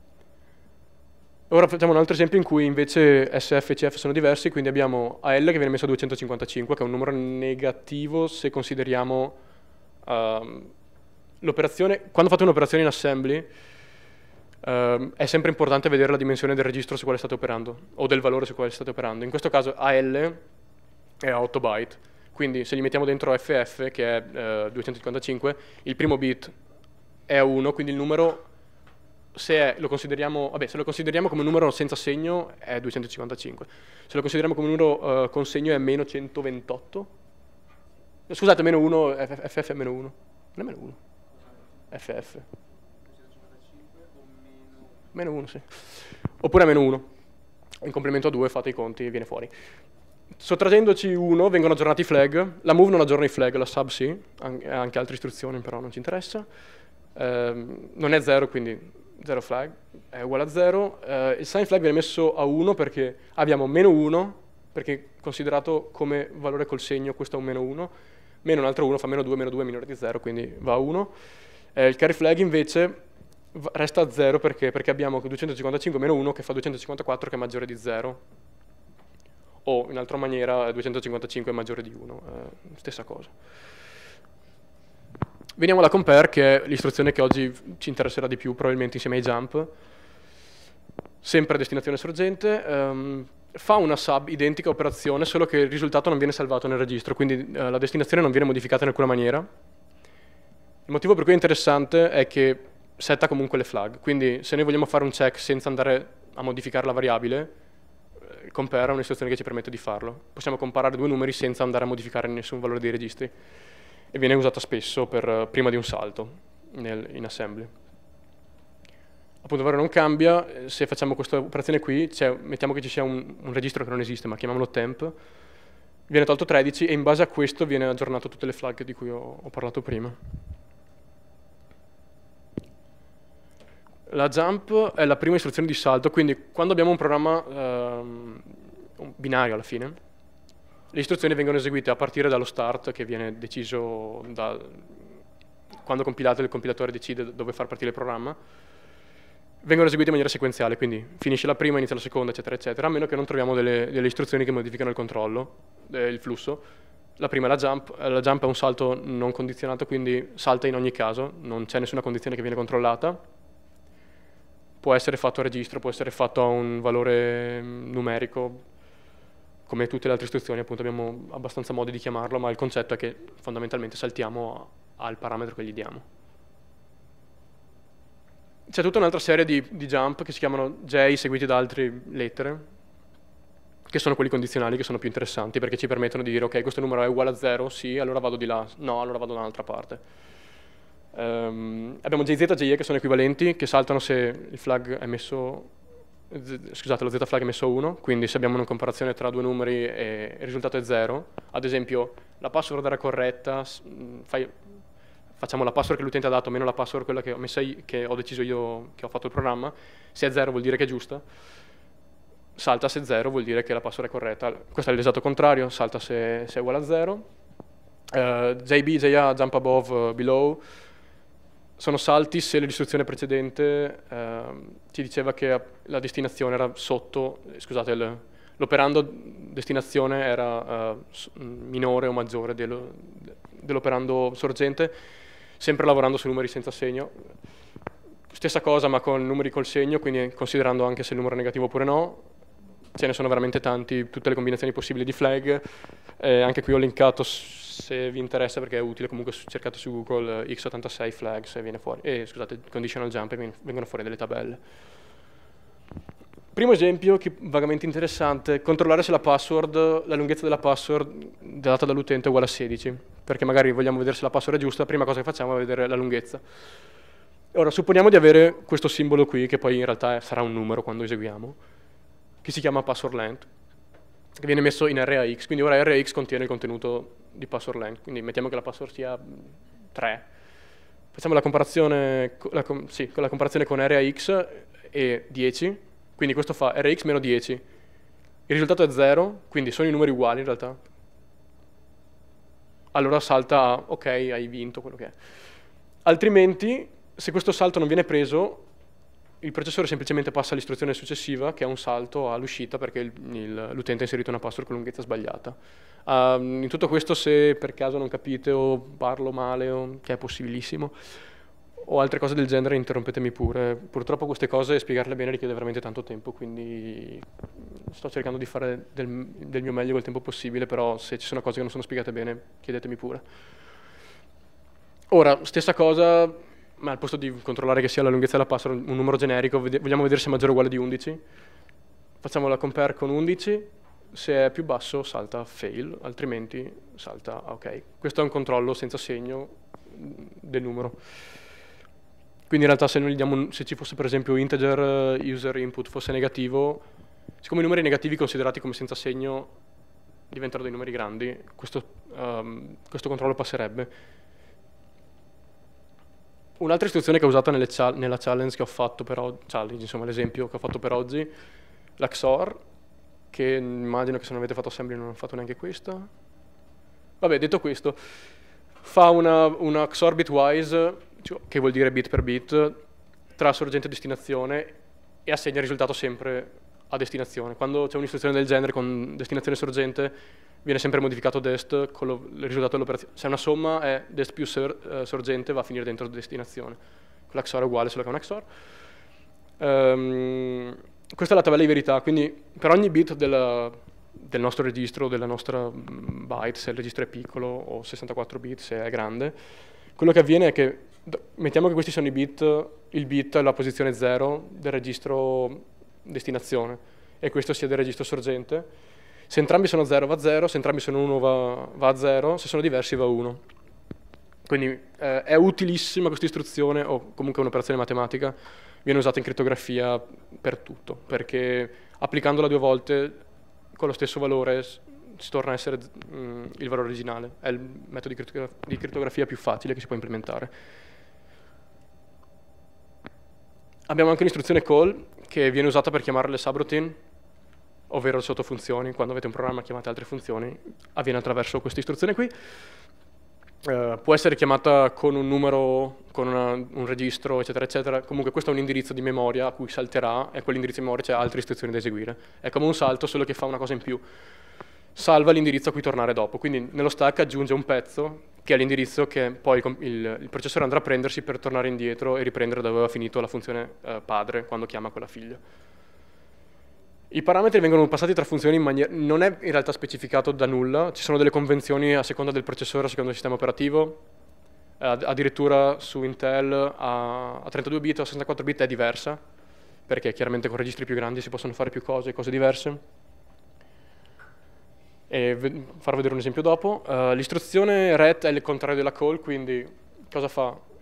Ora facciamo un altro esempio in cui invece SF e CF sono diversi, quindi abbiamo AL che viene messo a 255, che è un numero negativo se consideriamo l'operazione. Quando fate un'operazione in assembly è sempre importante vedere la dimensione del registro su quale state operando, o del valore su quale state operando. In questo caso AL è a 8 byte, quindi se gli mettiamo dentro FF, che è 255, il primo bit è a 1, quindi il numero, se lo consideriamo come un numero senza segno è 255, se lo consideriamo come un numero con segno è meno 128, scusate, meno 1, FF è meno 1, non è meno 1, FF. Meno 1, sì. Oppure meno 1. In complemento a 2 fate i conti e viene fuori. Sottragendoci 1 vengono aggiornati i flag. La move non aggiorna i flag, la sub sì. Anche altre istruzioni però non ci interessa. Non è 0, quindi 0 flag è uguale a 0. Il sign flag viene messo a 1 perché abbiamo meno 1, perché considerato come valore col segno questo è un meno 1. Meno un altro 1 fa meno 2 è minore di 0, quindi va a 1. Il carry flag invece resta a 0 perché abbiamo 255 meno 1 che fa 254 che è maggiore di 0, o in altra maniera 255 è maggiore di 1, stessa cosa. Veniamo alla compare, che è l'istruzione che oggi ci interesserà di più probabilmente insieme ai jump, sempre destinazione sorgente, fa una sub identica operazione solo che il risultato non viene salvato nel registro, quindi la destinazione non viene modificata in alcuna maniera. Il motivo per cui è interessante è che setta comunque le flag, quindi se noi vogliamo fare un check senza andare a modificare la variabile, compare è un'istruzione che ci permette di farlo. Possiamo comparare due numeri senza andare a modificare nessun valore dei registri, e viene usata spesso prima di un salto in assembly. Appunto il valore non cambia, se facciamo questa operazione qui, mettiamo che ci sia un registro che non esiste, ma chiamiamolo temp, viene tolto 13 e in base a questo viene aggiornato tutte le flag di cui ho parlato prima. La jump è la prima istruzione di salto, quindi quando abbiamo un programma un binario alla fine, le istruzioni vengono eseguite a partire dallo start, che viene deciso quando compilate, il compilatore decide dove far partire il programma, vengono eseguite in maniera sequenziale, quindi finisce la prima, inizia la seconda, eccetera, eccetera, a meno che non troviamo delle istruzioni che modificano il controllo, il flusso. La prima è la jump è un salto non condizionato, quindi salta in ogni caso, non c'è nessuna condizione che viene controllata. Può essere fatto a registro, può essere fatto a un valore numerico, come tutte le altre istruzioni, appunto abbiamo abbastanza modi di chiamarlo, ma il concetto è che fondamentalmente saltiamo al parametro che gli diamo. C'è tutta un'altra serie di jump che si chiamano J seguiti da altre lettere, che sono quelli condizionali, che sono più interessanti, perché ci permettono di dire ok, questo numero è uguale a 0, sì, allora vado di là, no, allora vado da un'altra parte. Abbiamo JZ e JE che sono equivalenti, che saltano se il flag è messo, scusate, lo Z flag è messo a 1, quindi se abbiamo una comparazione tra due numeri e il risultato è 0, ad esempio la password era corretta, facciamo la password che l'utente ha dato meno la password quella che ho messa che ho deciso io, che ho fatto il programma, se è 0 vuol dire che è giusta, salta se è 0 vuol dire che la password è corretta. Questo è l'esatto contrario, salta se è uguale a 0. JB, JA, jump above, below, sono salti se l'istruzione precedente ci diceva che la destinazione era sotto, scusate, l'operando destinazione era minore o maggiore dell'operando sorgente, sempre lavorando su numeri senza segno. Stessa cosa ma con numeri col segno, quindi considerando anche se il numero è negativo oppure no. Ce ne sono veramente tanti, tutte le combinazioni possibili di flag. Anche qui ho linkato se vi interessa perché è utile, comunque cercate su Google x86 flags e viene fuori, scusate, conditional jump e vengono fuori delle tabelle. Primo esempio, vagamente interessante, controllare se la lunghezza della password data dall'utente è uguale a 16, perché magari vogliamo vedere se la password è giusta, la prima cosa che facciamo è vedere la lunghezza. Ora, supponiamo di avere questo simbolo qui, che poi in realtà sarà un numero quando eseguiamo, che si chiama password length, che viene messo in ArrayX, quindi ora ArrayX contiene il contenuto di password length, quindi mettiamo che la password sia 3. Facciamo la comparazione, con la comparazione con ArrayX e 10, quindi questo fa ArrayX meno 10. Il risultato è 0, quindi sono i numeri uguali in realtà. Allora salta a, ok, hai vinto quello che è. Altrimenti, se questo salto non viene preso, il processore semplicemente passa all'istruzione successiva, che è un salto all'uscita perché l'utente ha inserito una password con lunghezza sbagliata. In tutto questo, se per caso non capite o parlo male, che è possibilissimo, o altre cose del genere, interrompetemi pure. Purtroppo queste cose, spiegarle bene richiede veramente tanto tempo, quindi sto cercando di fare del mio meglio col tempo possibile, però se ci sono cose che non sono spiegate bene, chiedetemi pure. Ora, stessa cosa, ma al posto di controllare che sia la lunghezza della password un numero generico, vogliamo vedere se è maggiore o uguale di 11. Facciamo la compare con 11, se è più basso salta fail, altrimenti salta ok. Questo è un controllo senza segno del numero. Quindi in realtà se noi gli diamo se ci fosse per esempio integer user input fosse negativo, siccome i numeri negativi considerati come senza segno diventano dei numeri grandi, questo controllo passerebbe. Un'altra istruzione che ho usato nella challenge che ho fatto insomma l'esempio che ho fatto per oggi, la XOR, che immagino che se non avete fatto assembly non ho fatto neanche questa. Vabbè, detto questo, fa una XOR bitwise, che vuol dire bit per bit, tra sorgente e destinazione e assegna il risultato sempre a destinazione. Quando c'è un'istruzione del genere con destinazione e sorgente, viene sempre modificato dest con il risultato dell'operazione. Se una somma è dest più sorgente, va a finire dentro destinazione. Con la XOR è uguale, solo che è una XOR. Questa è la tabella di verità, quindi per ogni bit del nostro registro, della nostra byte, se il registro è piccolo, o 64 bit se è grande, quello che avviene è che, mettiamo che questi sono il bit è la posizione 0 del registro destinazione, e questo sia del registro sorgente. Se entrambi sono 0 va 0, se entrambi sono 1 va a 0, se sono diversi va 1. Quindi è utilissima questa istruzione, o comunque un'operazione matematica, viene usata in crittografia per tutto, perché applicandola 2 volte con lo stesso valore si torna a essere il valore originale. È il metodo di crittografia più facile che si può implementare. Abbiamo anche un'istruzione call che viene usata per chiamare le subroutine, ovvero sottofunzioni. Quando avete un programma chiamate altre funzioni, avviene attraverso questa istruzione qui. Può essere chiamata con un numero, con un registro, eccetera, eccetera. Comunque questo è un indirizzo di memoria a cui salterà, e a quell'indirizzo di memoria c'è altre istruzioni da eseguire. È come un salto, solo che fa una cosa in più. Salva l'indirizzo a cui tornare dopo. Quindi nello stack aggiunge un pezzo, che è l'indirizzo che poi il processore andrà a prendersi per tornare indietro e riprendere dove aveva finito la funzione padre, quando chiama quella figlia. I parametri vengono passati tra funzioni in maniera... non è in realtà specificato da nulla, ci sono delle convenzioni a seconda del processore, a seconda del sistema operativo, addirittura su Intel a 32 bit o a 64 bit è diversa, perché chiaramente con registri più grandi si possono fare più cose diverse. E farò vedere un esempio dopo. L'istruzione ret è il contrario della call, quindi cosa fa?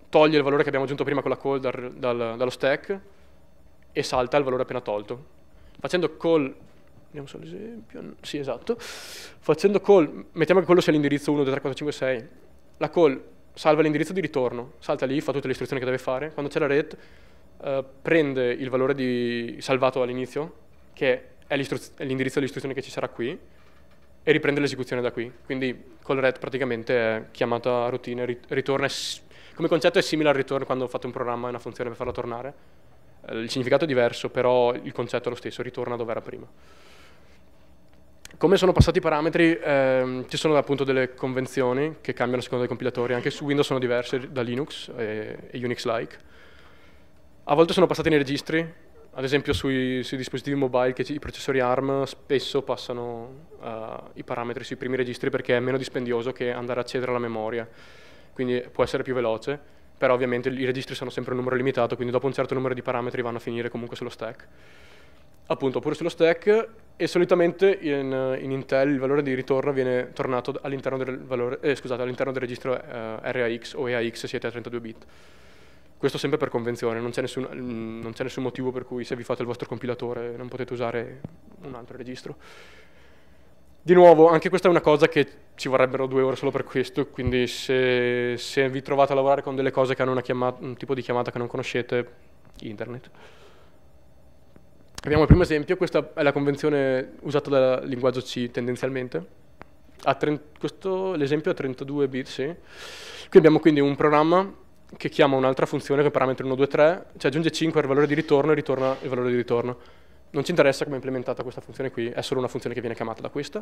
toglie il valore che abbiamo aggiunto prima con la call dallo stack e salta il valore appena tolto. Facendo call, vediamo solo l'esempio, sì esatto, facendo call, mettiamo che quello sia l'indirizzo 1, 2, 3, 4, 5, 6, la call salva l'indirizzo di ritorno, salta lì, fa tutte le istruzioni che deve fare, quando c'è la ret prende il valore salvato all'inizio, che è l'indirizzo dell'istruzione che ci sarà qui, e riprende l'esecuzione da qui. Quindi call ret praticamente è chiamata routine, ritorna, come concetto è simile al return quando fate un programma e una funzione per farla tornare. Il significato è diverso, però il concetto è lo stesso, ritorna dove era prima. Come sono passati i parametri? Ci sono appunto delle convenzioni che cambiano a seconda dei compilatori, anche su Windows sono diverse da Linux e Unix-like. A volte sono passati nei registri, ad esempio sui dispositivi mobile, che i processori ARM spesso passano i parametri sui primi registri perché è meno dispendioso che andare a accedere alla memoria, quindi può essere più veloce, però ovviamente i registri sono sempre un numero limitato, quindi dopo un certo numero di parametri vanno a finire comunque sullo stack. Appunto, pure sullo stack, e solitamente in Intel il valore di ritorno viene tornato all'interno all'interno del registro RAX o EAX, siete a 32 bit. Questo sempre per convenzione, non c'è nessun motivo per cui se vi fate il vostro compilatore non potete usare un altro registro. Di nuovo, anche questa è una cosa che ci vorrebbero 2 ore solo per questo, quindi se vi trovate a lavorare con delle cose che hanno un tipo di chiamata che non conoscete, internet. Abbiamo il primo esempio, questa è la convenzione usata dal linguaggio C tendenzialmente. L'esempio è 32 bit, sì. Qui abbiamo quindi un programma che chiama un'altra funzione con parametri 1, 2, 3, cioè aggiunge 5 al valore di ritorno e ritorna il valore di ritorno. Non ci interessa come è implementata questa funzione qui, è solo una funzione che viene chiamata da questa.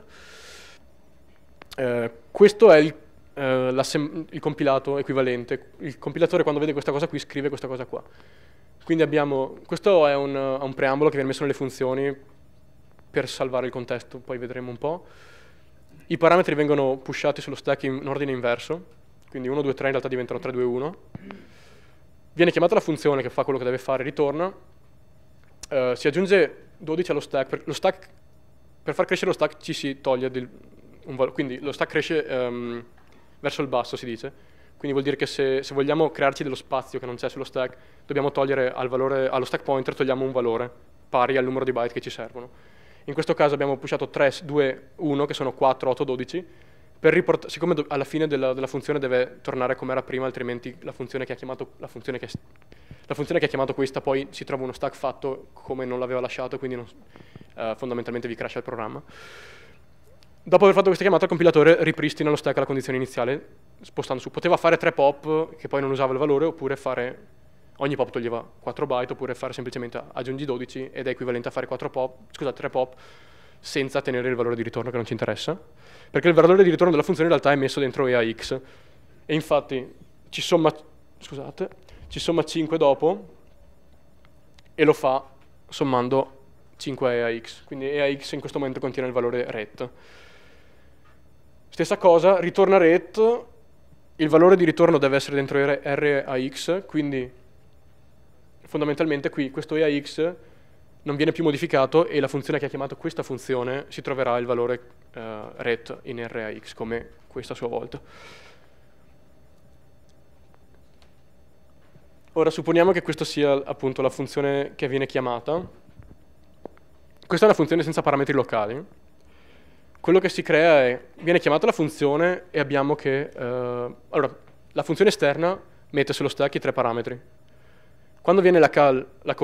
Questo è il compilato equivalente. Il compilatore quando vede questa cosa qui scrive questa cosa qua. Quindi questo è un preambolo che viene messo nelle funzioni per salvare il contesto, poi vedremo un po'. I parametri vengono pushati sullo stack in ordine inverso, quindi 1, 2, 3 in realtà diventano 3, 2, 1. Viene chiamata la funzione che fa quello che deve fare, ritorna. Si aggiunge 12 allo stack. Per far crescere lo stack ci si toglie un valore, quindi lo stack cresce verso il basso, si dice. Quindi vuol dire che se vogliamo crearci dello spazio che non c'è sullo stack, dobbiamo togliere allo stack pointer, togliamo un valore pari al numero di byte che ci servono. In questo caso abbiamo pushato 3, 2, 1, che sono 4, 8, 12, siccome alla fine della funzione deve tornare come era prima, altrimenti la funzione che ha chiamato questa poi si trova uno stack fatto come non l'aveva lasciato, quindi fondamentalmente vi crasha il programma. Dopo aver fatto questa chiamata, il compilatore ripristina lo stack alla condizione iniziale, spostando su. Poteva fare 3 pop, che poi non usava il valore, oppure ogni pop toglieva 4 byte, oppure fare semplicemente aggiungi 12, ed è equivalente a fare 3 pop, senza tenere il valore di ritorno che non ci interessa. Perché il valore di ritorno della funzione in realtà è messo dentro EAX. E infatti ci somma 5 dopo, e lo fa sommando 5 a EAX. Quindi EAX in questo momento contiene il valore ret. Stessa cosa, ritorna ret, il valore di ritorno deve essere dentro RAX, quindi fondamentalmente qui questo EAX non viene più modificato e la funzione che ha chiamato questa funzione si troverà il valore ret in RAX, come questa a sua volta. Ora supponiamo che questa sia appunto la funzione che viene chiamata. Questa è una funzione senza parametri locali. Quello che si crea viene chiamata la funzione e abbiamo che... allora, la funzione esterna mette sullo stack i 3 parametri. Quando viene la call,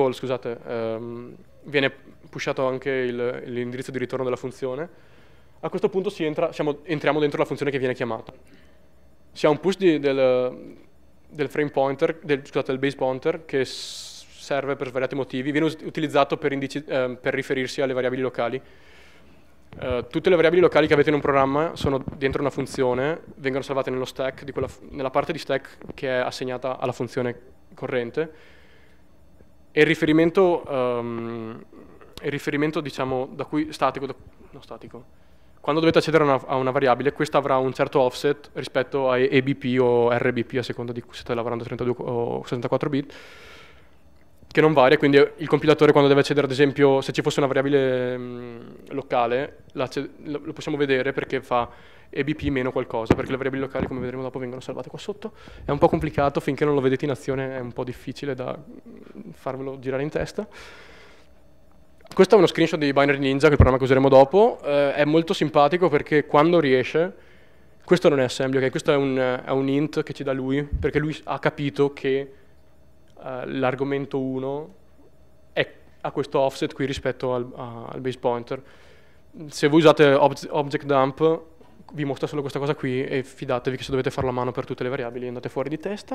viene pushato anche l'indirizzo di ritorno della funzione. A questo punto entriamo dentro la funzione che viene chiamata. Si ha un push del frame pointer, del base pointer, che serve per svariati motivi. Viene utilizzato per riferirsi alle variabili locali. Tutte le variabili locali che avete in un programma sono dentro una funzione, vengono salvate nello stack, nella parte di stack che è assegnata alla funzione corrente, e il riferimento diciamo da cui quando dovete accedere a una variabile, questa avrà un certo offset rispetto a EBP o RBP, a seconda di se state lavorando a 32 o 64 bit, che non varia, quindi il compilatore quando deve accedere, ad esempio, se ci fosse una variabile locale, lo possiamo vedere perché fa e BP meno qualcosa, perché le variabili locali, come vedremo dopo, vengono salvate qua sotto. È un po' complicato, finché non lo vedete in azione è un po' difficile da farvelo girare in testa. Questo è uno screenshot di Binary Ninja, che è il programma che useremo dopo. È molto simpatico perché quando riesce, questo non è assembly, okay? Questo è un int che ci dà lui, perché lui ha capito che l'argomento 1 ha questo offset qui rispetto al base pointer. Se voi usate object dump, vi mostra solo questa cosa qui e fidatevi che se dovete farlo a mano per tutte le variabili andate fuori di testa.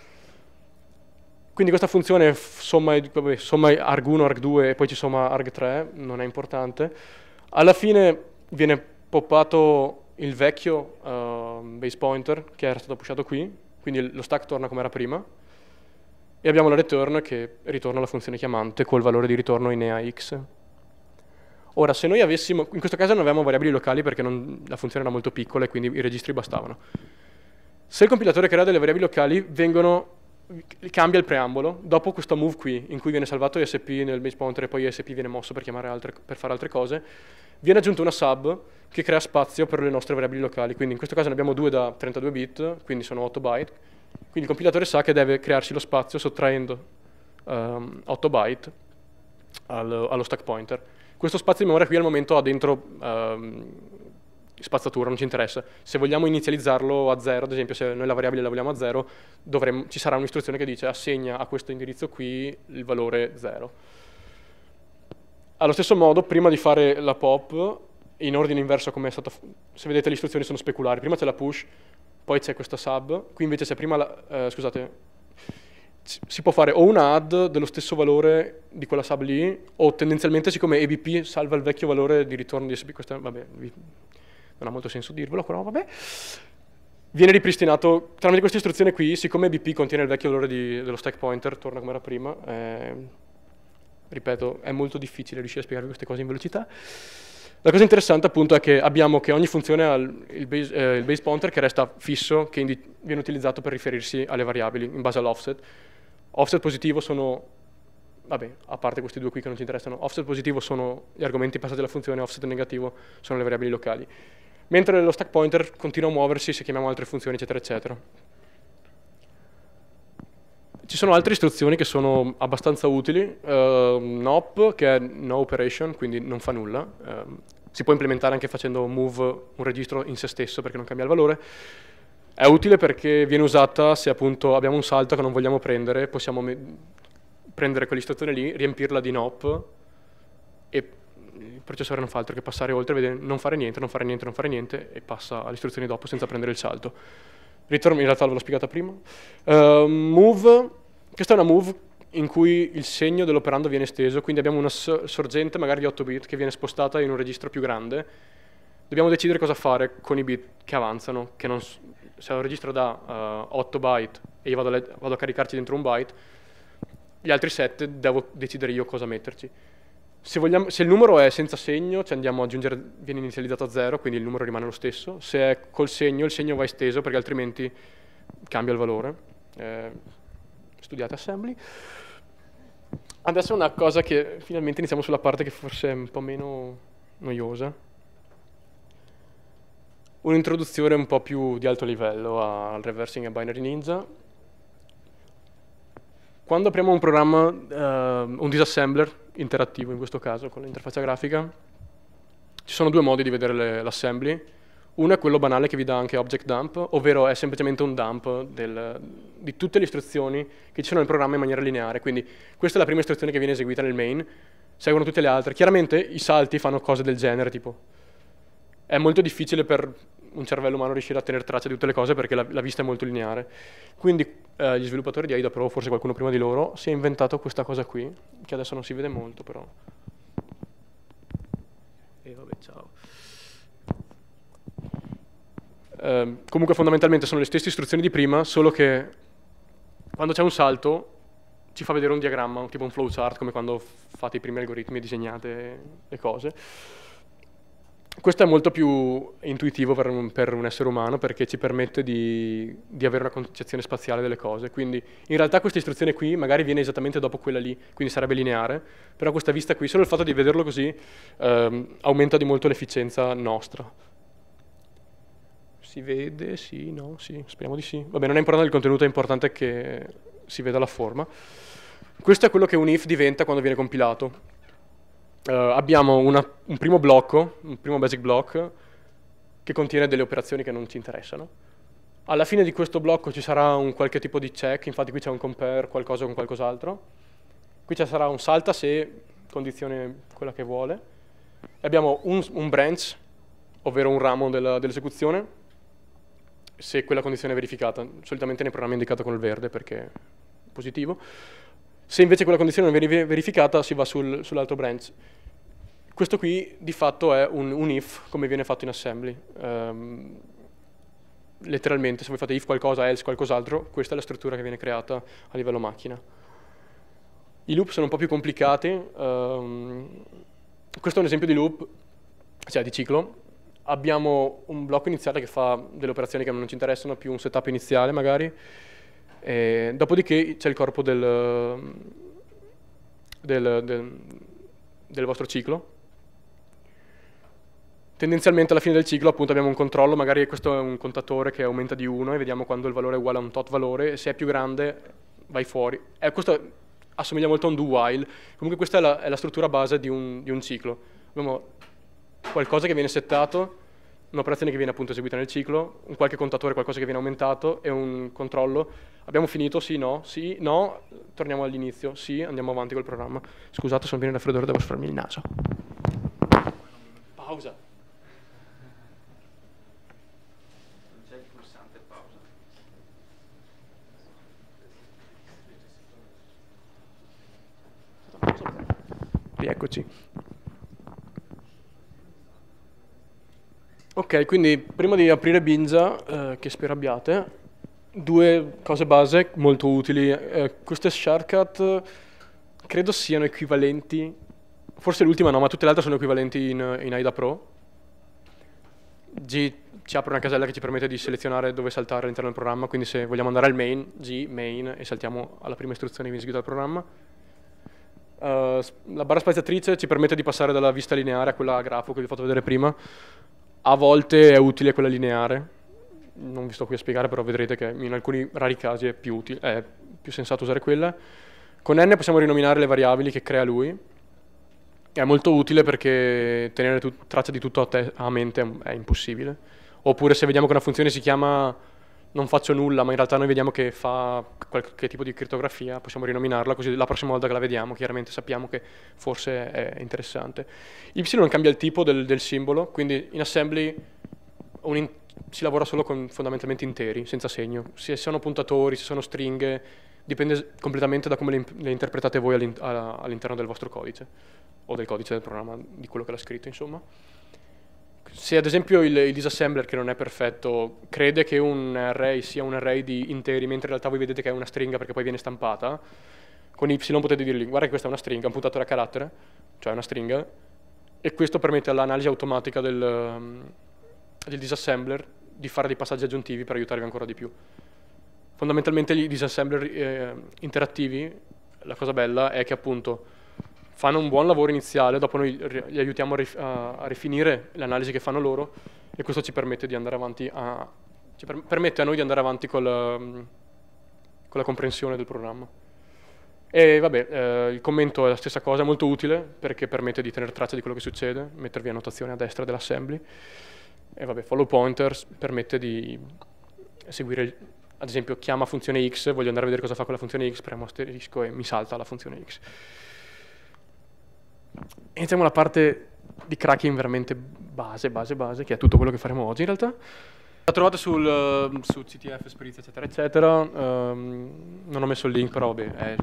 Quindi questa funzione somma arg1, arg2 e poi ci somma arg3, non è importante. Alla fine viene poppato il vecchio base pointer che era stato pushato qui, quindi lo stack torna come era prima, e abbiamo la return che ritorna la funzione chiamante col valore di ritorno in EAX. Ora, se noi avessimo, in questo caso non avevamo variabili locali perché la funzione era molto piccola e quindi i registri bastavano. Se il compilatore crea delle variabili locali, cambia il preambolo, dopo questo move qui, in cui viene salvato ESP nel base pointer e poi ESP viene mosso per fare altre cose, viene aggiunta una sub che crea spazio per le nostre variabili locali. Quindi in questo caso ne abbiamo 2 da 32 bit, quindi sono 8 byte. Quindi il compilatore sa che deve crearsi lo spazio sottraendo 8 byte allo stack pointer. Questo spazio di memoria qui al momento ha dentro spazzatura, non ci interessa. Se vogliamo inizializzarlo a 0, ad esempio se noi la variabile la vogliamo a 0, ci sarà un'istruzione che dice assegna a questo indirizzo qui il valore 0. Allo stesso modo, prima di fare la pop, in ordine inverso come è stato, se vedete le istruzioni sono speculari, prima c'è la push, poi c'è questa sub, qui invece c'è prima si può fare o un add dello stesso valore di quella sub lì, o tendenzialmente siccome EBP salva il vecchio valore di ritorno di ESP, vabbè, non ha molto senso dirvelo, però vabbè, viene ripristinato, tramite questa istruzione qui, siccome EBP contiene il vecchio valore dello stack pointer, torna come era prima, ripeto, è molto difficile riuscire a spiegarvi queste cose in velocità. La cosa interessante appunto è che abbiamo che ogni funzione ha il base pointer che resta fisso, che viene utilizzato per riferirsi alle variabili in base all'offset. Offset positivo sono, vabbè, a parte questi due qui che non ci interessano, offset positivo sono gli argomenti passati alla funzione, offset negativo sono le variabili locali. Mentre lo stack pointer continua a muoversi se chiamiamo altre funzioni, eccetera, eccetera. Ci sono altre istruzioni che sono abbastanza utili, NOP, che è no operation, quindi non fa nulla, si può implementare anche facendo move un registro in se stesso perché non cambia il valore. È utile perché viene usata se appunto abbiamo un salto che non vogliamo prendere, possiamo prendere quell'istruzione lì, riempirla di NOP e il processore non fa altro che passare oltre, vede non fare niente, non fare niente, non fare niente e passa alle istruzioni dopo senza prendere il salto. Return in realtà ve l'ho spiegata prima. Move, questa è una move in cui il segno dell'operando viene esteso, quindi abbiamo una sorgente magari di 8 bit che viene spostata in un registro più grande. Dobbiamo decidere cosa fare con i bit che avanzano, che non, se è un registro da 8 byte e io vado a caricarci dentro un byte, gli altri 7 devo decidere io cosa metterci. Se il numero è senza segno, ci andiamo ad aggiungere, viene inizializzato a 0, quindi il numero rimane lo stesso. Se è col segno, il segno va esteso perché altrimenti cambia il valore. Studiate assembly. Adesso una cosa che finalmente iniziamo sulla parte che forse è un po' meno noiosa. Un'introduzione un po' più di alto livello al reversing e binary ninja. Quando apriamo un programma, un disassembler interattivo in questo caso con l'interfaccia grafica, ci sono due modi di vedere l'assembly. Uno è quello banale che vi dà anche object dump, ovvero è semplicemente un dump di tutte le istruzioni che ci sono nel programma in maniera lineare. Quindi questa è la prima istruzione che viene eseguita nel main, seguono tutte le altre. Chiaramente i salti fanno cose del genere, tipo è molto difficile per un cervello umano riuscire a tenere traccia di tutte le cose perché la vista è molto lineare. Quindi gli sviluppatori di AIDA, però forse qualcuno prima di loro, si è inventato questa cosa qui, che adesso non si vede molto però. E vabbè, ciao. Comunque fondamentalmente sono le stesse istruzioni di prima, solo che quando c'è un salto ci fa vedere un diagramma, tipo un flowchart, come quando fate i primi algoritmi e disegnate le cose. Questo è molto più intuitivo per un essere umano perché ci permette di avere una concezione spaziale delle cose. Quindi in realtà questa istruzione qui magari viene esattamente dopo quella lì, quindi sarebbe lineare, però questa vista qui, solo il fatto di vederlo così, aumenta di molto l'efficienza nostra. Si vede? Sì, no, sì, speriamo di sì. Vabbè, non è importante il contenuto, è importante che si veda la forma. Questo è quello che un if diventa quando viene compilato. Abbiamo un primo blocco, un primo basic block, che contiene delle operazioni che non ci interessano. Alla fine di questo blocco ci sarà un qualche tipo di check, infatti qui c'è un compare qualcosa con qualcos'altro. Qui ci sarà un salta se condizione quella che vuole. E abbiamo un branch, ovvero un ramo dell'esecuzione, se quella condizione è verificata. Solitamente nei programmi è indicato con il verde perché è positivo. Se invece quella condizione non viene verificata si va sull'altro branch. Questo qui di fatto è un if come viene fatto in assembly. Letteralmente se voi fate if qualcosa, else qualcos'altro, questa è la struttura che viene creata a livello macchina. I loop sono un po' più complicati. Questo è un esempio di loop, cioè di ciclo. Abbiamo un blocco iniziale che fa delle operazioni che non ci interessano, più un setup iniziale magari. Dopodiché c'è il corpo del vostro ciclo. Tendenzialmente alla fine del ciclo appunto abbiamo un controllo, magari questo è un contatore che aumenta di 1 e vediamo quando il valore è uguale a un tot valore, e se è più grande vai fuori. Questo assomiglia molto a un do while, comunque questa è la struttura base di un ciclo. Abbiamo qualcosa che viene settato, un'operazione che viene appunto eseguita nel ciclo, un qualche contatore, qualcosa che viene aumentato e un controllo. Abbiamo finito? Sì, no, torniamo all'inizio, sì, andiamo avanti col programma. Scusate, sono pieno di raffreddore, devo sfarmi il naso. Pausa. Rieccoci. Ok, quindi prima di aprire Binja, che spero abbiate, due cose base molto utili. Queste shortcut credo siano equivalenti, forse l'ultima no, ma tutte le altre sono equivalenti in AIDA Pro. G ci apre una casella che ci permette di selezionare dove saltare all'interno del programma, quindi se vogliamo andare al main, G, main, e saltiamo alla prima istruzione che viene eseguita dal programma. La barra spaziatrice ci permette di passare dalla vista lineare a quella a grafo che vi ho fatto vedere prima. A volte è utile quella lineare, non vi sto qui a spiegare, però vedrete che in alcuni rari casi è più sensato usare quella. Con N possiamo rinominare le variabili che crea lui. È molto utile perché tenere traccia di tutto a mente è impossibile. Oppure se vediamo che una funzione si chiama non faccio nulla, ma in realtà noi vediamo che fa qualche tipo di crittografia, possiamo rinominarla, così la prossima volta che la vediamo chiaramente sappiamo che forse è interessante. Y non cambia il tipo del simbolo, quindi in assembly si lavora solo con fondamentalmente interi, senza segno. Se sono puntatori, se sono stringhe, dipende completamente da come le interpretate voi all'interno del vostro codice, o del codice del programma, di quello che l'ha scritto, insomma. Se ad esempio il disassembler, che non è perfetto, crede che un array sia un array di interi, mentre in realtà voi vedete che è una stringa perché poi viene stampata, con y potete dirgli guarda che questa è una stringa, un puntatore a carattere, cioè una stringa, e questo permette all'analisi automatica del disassembler di fare dei passaggi aggiuntivi per aiutarvi ancora di più. Fondamentalmente i disassembler interattivi, la cosa bella è che appunto fanno un buon lavoro iniziale, dopo noi li aiutiamo a rifinire l'analisi che fanno loro, e questo ci permette di andare avanti permette a noi di andare avanti con la comprensione del programma. E vabbè, il commento è la stessa cosa, è molto utile perché permette di tenere traccia di quello che succede, mettervi annotazione a destra dell'assembly. E vabbè, follow pointers permette di eseguire, ad esempio chiama funzione x, voglio andare a vedere cosa fa con la funzione x, premo asterisco e mi salta la funzione x. Iniziamo la parte di cracking veramente base, che è tutto quello che faremo oggi in realtà. La trovate su CTF, Esperienza, eccetera, eccetera. Non ho messo il link, però vabbè.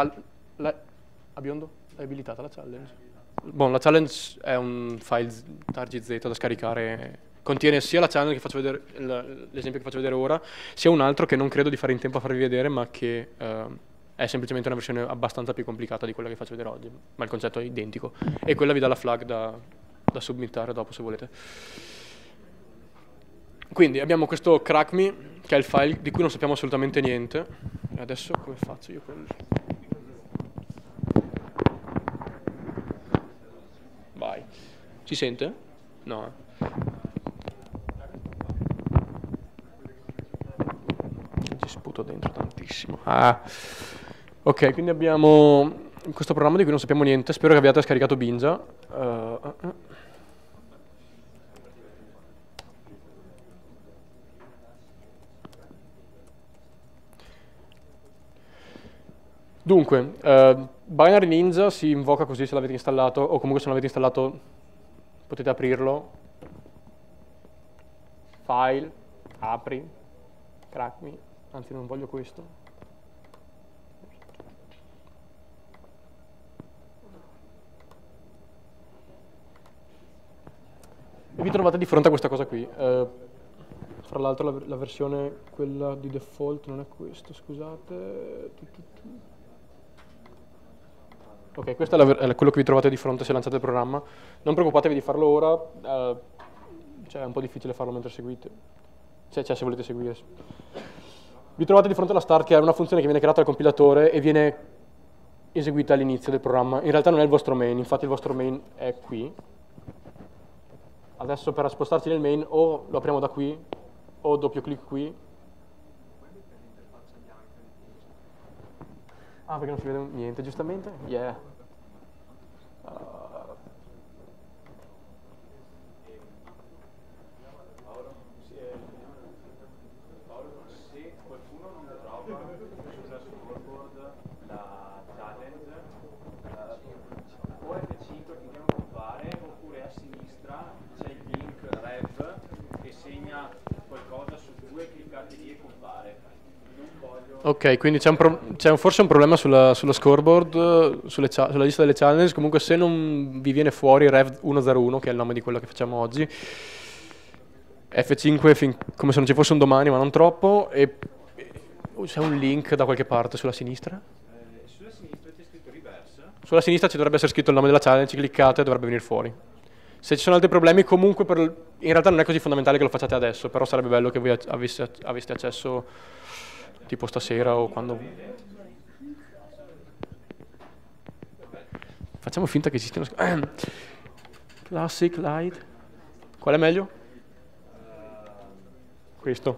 A biondo? È abilitata la challenge? Bon, la challenge è un file targz da scaricare. Contiene sia la challenge che faccio vedere, l'esempio che faccio vedere ora, sia un altro che non credo di fare in tempo a farvi vedere, ma che è semplicemente una versione abbastanza più complicata di quella che faccio vedere oggi, ma il concetto è identico. E quella vi dà la flag da submittare dopo se volete. Quindi abbiamo questo crackme, che è il file di cui non sappiamo assolutamente niente. E adesso come faccio io con... Vai. Si sente? No. fottuto dentro tantissimo. Ok, quindi abbiamo questo programma di cui non sappiamo niente, spero che abbiate scaricato Binja. Dunque, Binary Ninja si invoca così se l'avete installato, o comunque se non l'avete installato potete aprirlo. File, apri, crack me, anzi non voglio questo. E vi trovate di fronte a questa cosa qui. Fra l'altro la versione, quella di default, non è questo, scusate. Ok, questo è quello che vi trovate di fronte se lanciate il programma. Non preoccupatevi di farlo ora, cioè è un po' difficile farlo mentre seguite. Cioè se volete seguire. Vi trovate di fronte alla start, che è una funzione che viene creata dal compilatore e viene eseguita all'inizio del programma. In realtà non è il vostro main, infatti il vostro main è qui. Adesso per spostarci nel main o lo apriamo da qui o doppio clic qui. Ah, perché non si vede niente, giustamente? Yeah. Paolo, se qualcuno non trova sulla scoreboard la challenge, o F5 clicchiamo compare, oppure a sinistra c'è il link rev che segna qualcosa su cui cliccate lì e compare. Ok, quindi c'è forse un problema sulla scoreboard, sulla lista delle challenge. Comunque se non vi viene fuori Rev 101, che è il nome di quello che facciamo oggi, F5 come se non ci fosse un domani, ma non troppo, e c'è un link da qualche parte sulla sinistra? Sulla sinistra c'è scritto reverse. Sulla sinistra ci dovrebbe essere scritto il nome della challenge, cliccate e dovrebbe venire fuori. Se ci sono altri problemi, comunque in realtà non è così fondamentale che lo facciate adesso, però sarebbe bello che voi aveste accesso tipo stasera o quando... Facciamo finta che esistano... Classic, Light... Qual è meglio? Questo.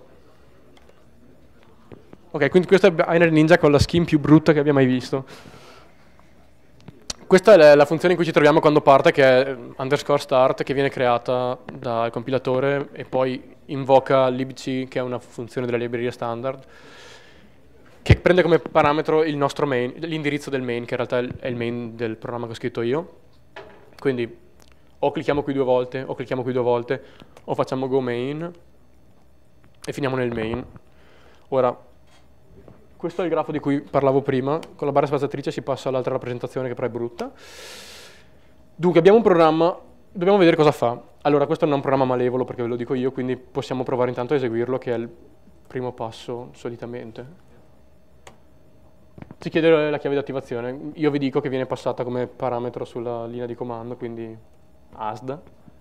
Ok, quindi questo è Binary Ninja con la skin più brutta che abbia mai visto. Questa è la funzione in cui ci troviamo quando parte, che è _start, che viene creata dal compilatore e poi invoca libc, che è una funzione della libreria standard, che prende come parametro il nostro main, l'indirizzo del main, che in realtà è il main del programma che ho scritto io. Quindi o clicchiamo qui 2 volte, o clicchiamo qui 2 volte, o facciamo go main e finiamo nel main. Ora, questo è il grafo di cui parlavo prima, con la barra spaziatrice si passa all'altra rappresentazione che però è brutta. Dunque abbiamo un programma, dobbiamo vedere cosa fa. Allora questo non è un programma malevolo perché ve lo dico io, quindi possiamo provare intanto a eseguirlo, che è il primo passo solitamente. Ci chiede la chiave di attivazione, io vi dico che viene passata come parametro sulla linea di comando, quindi ASD.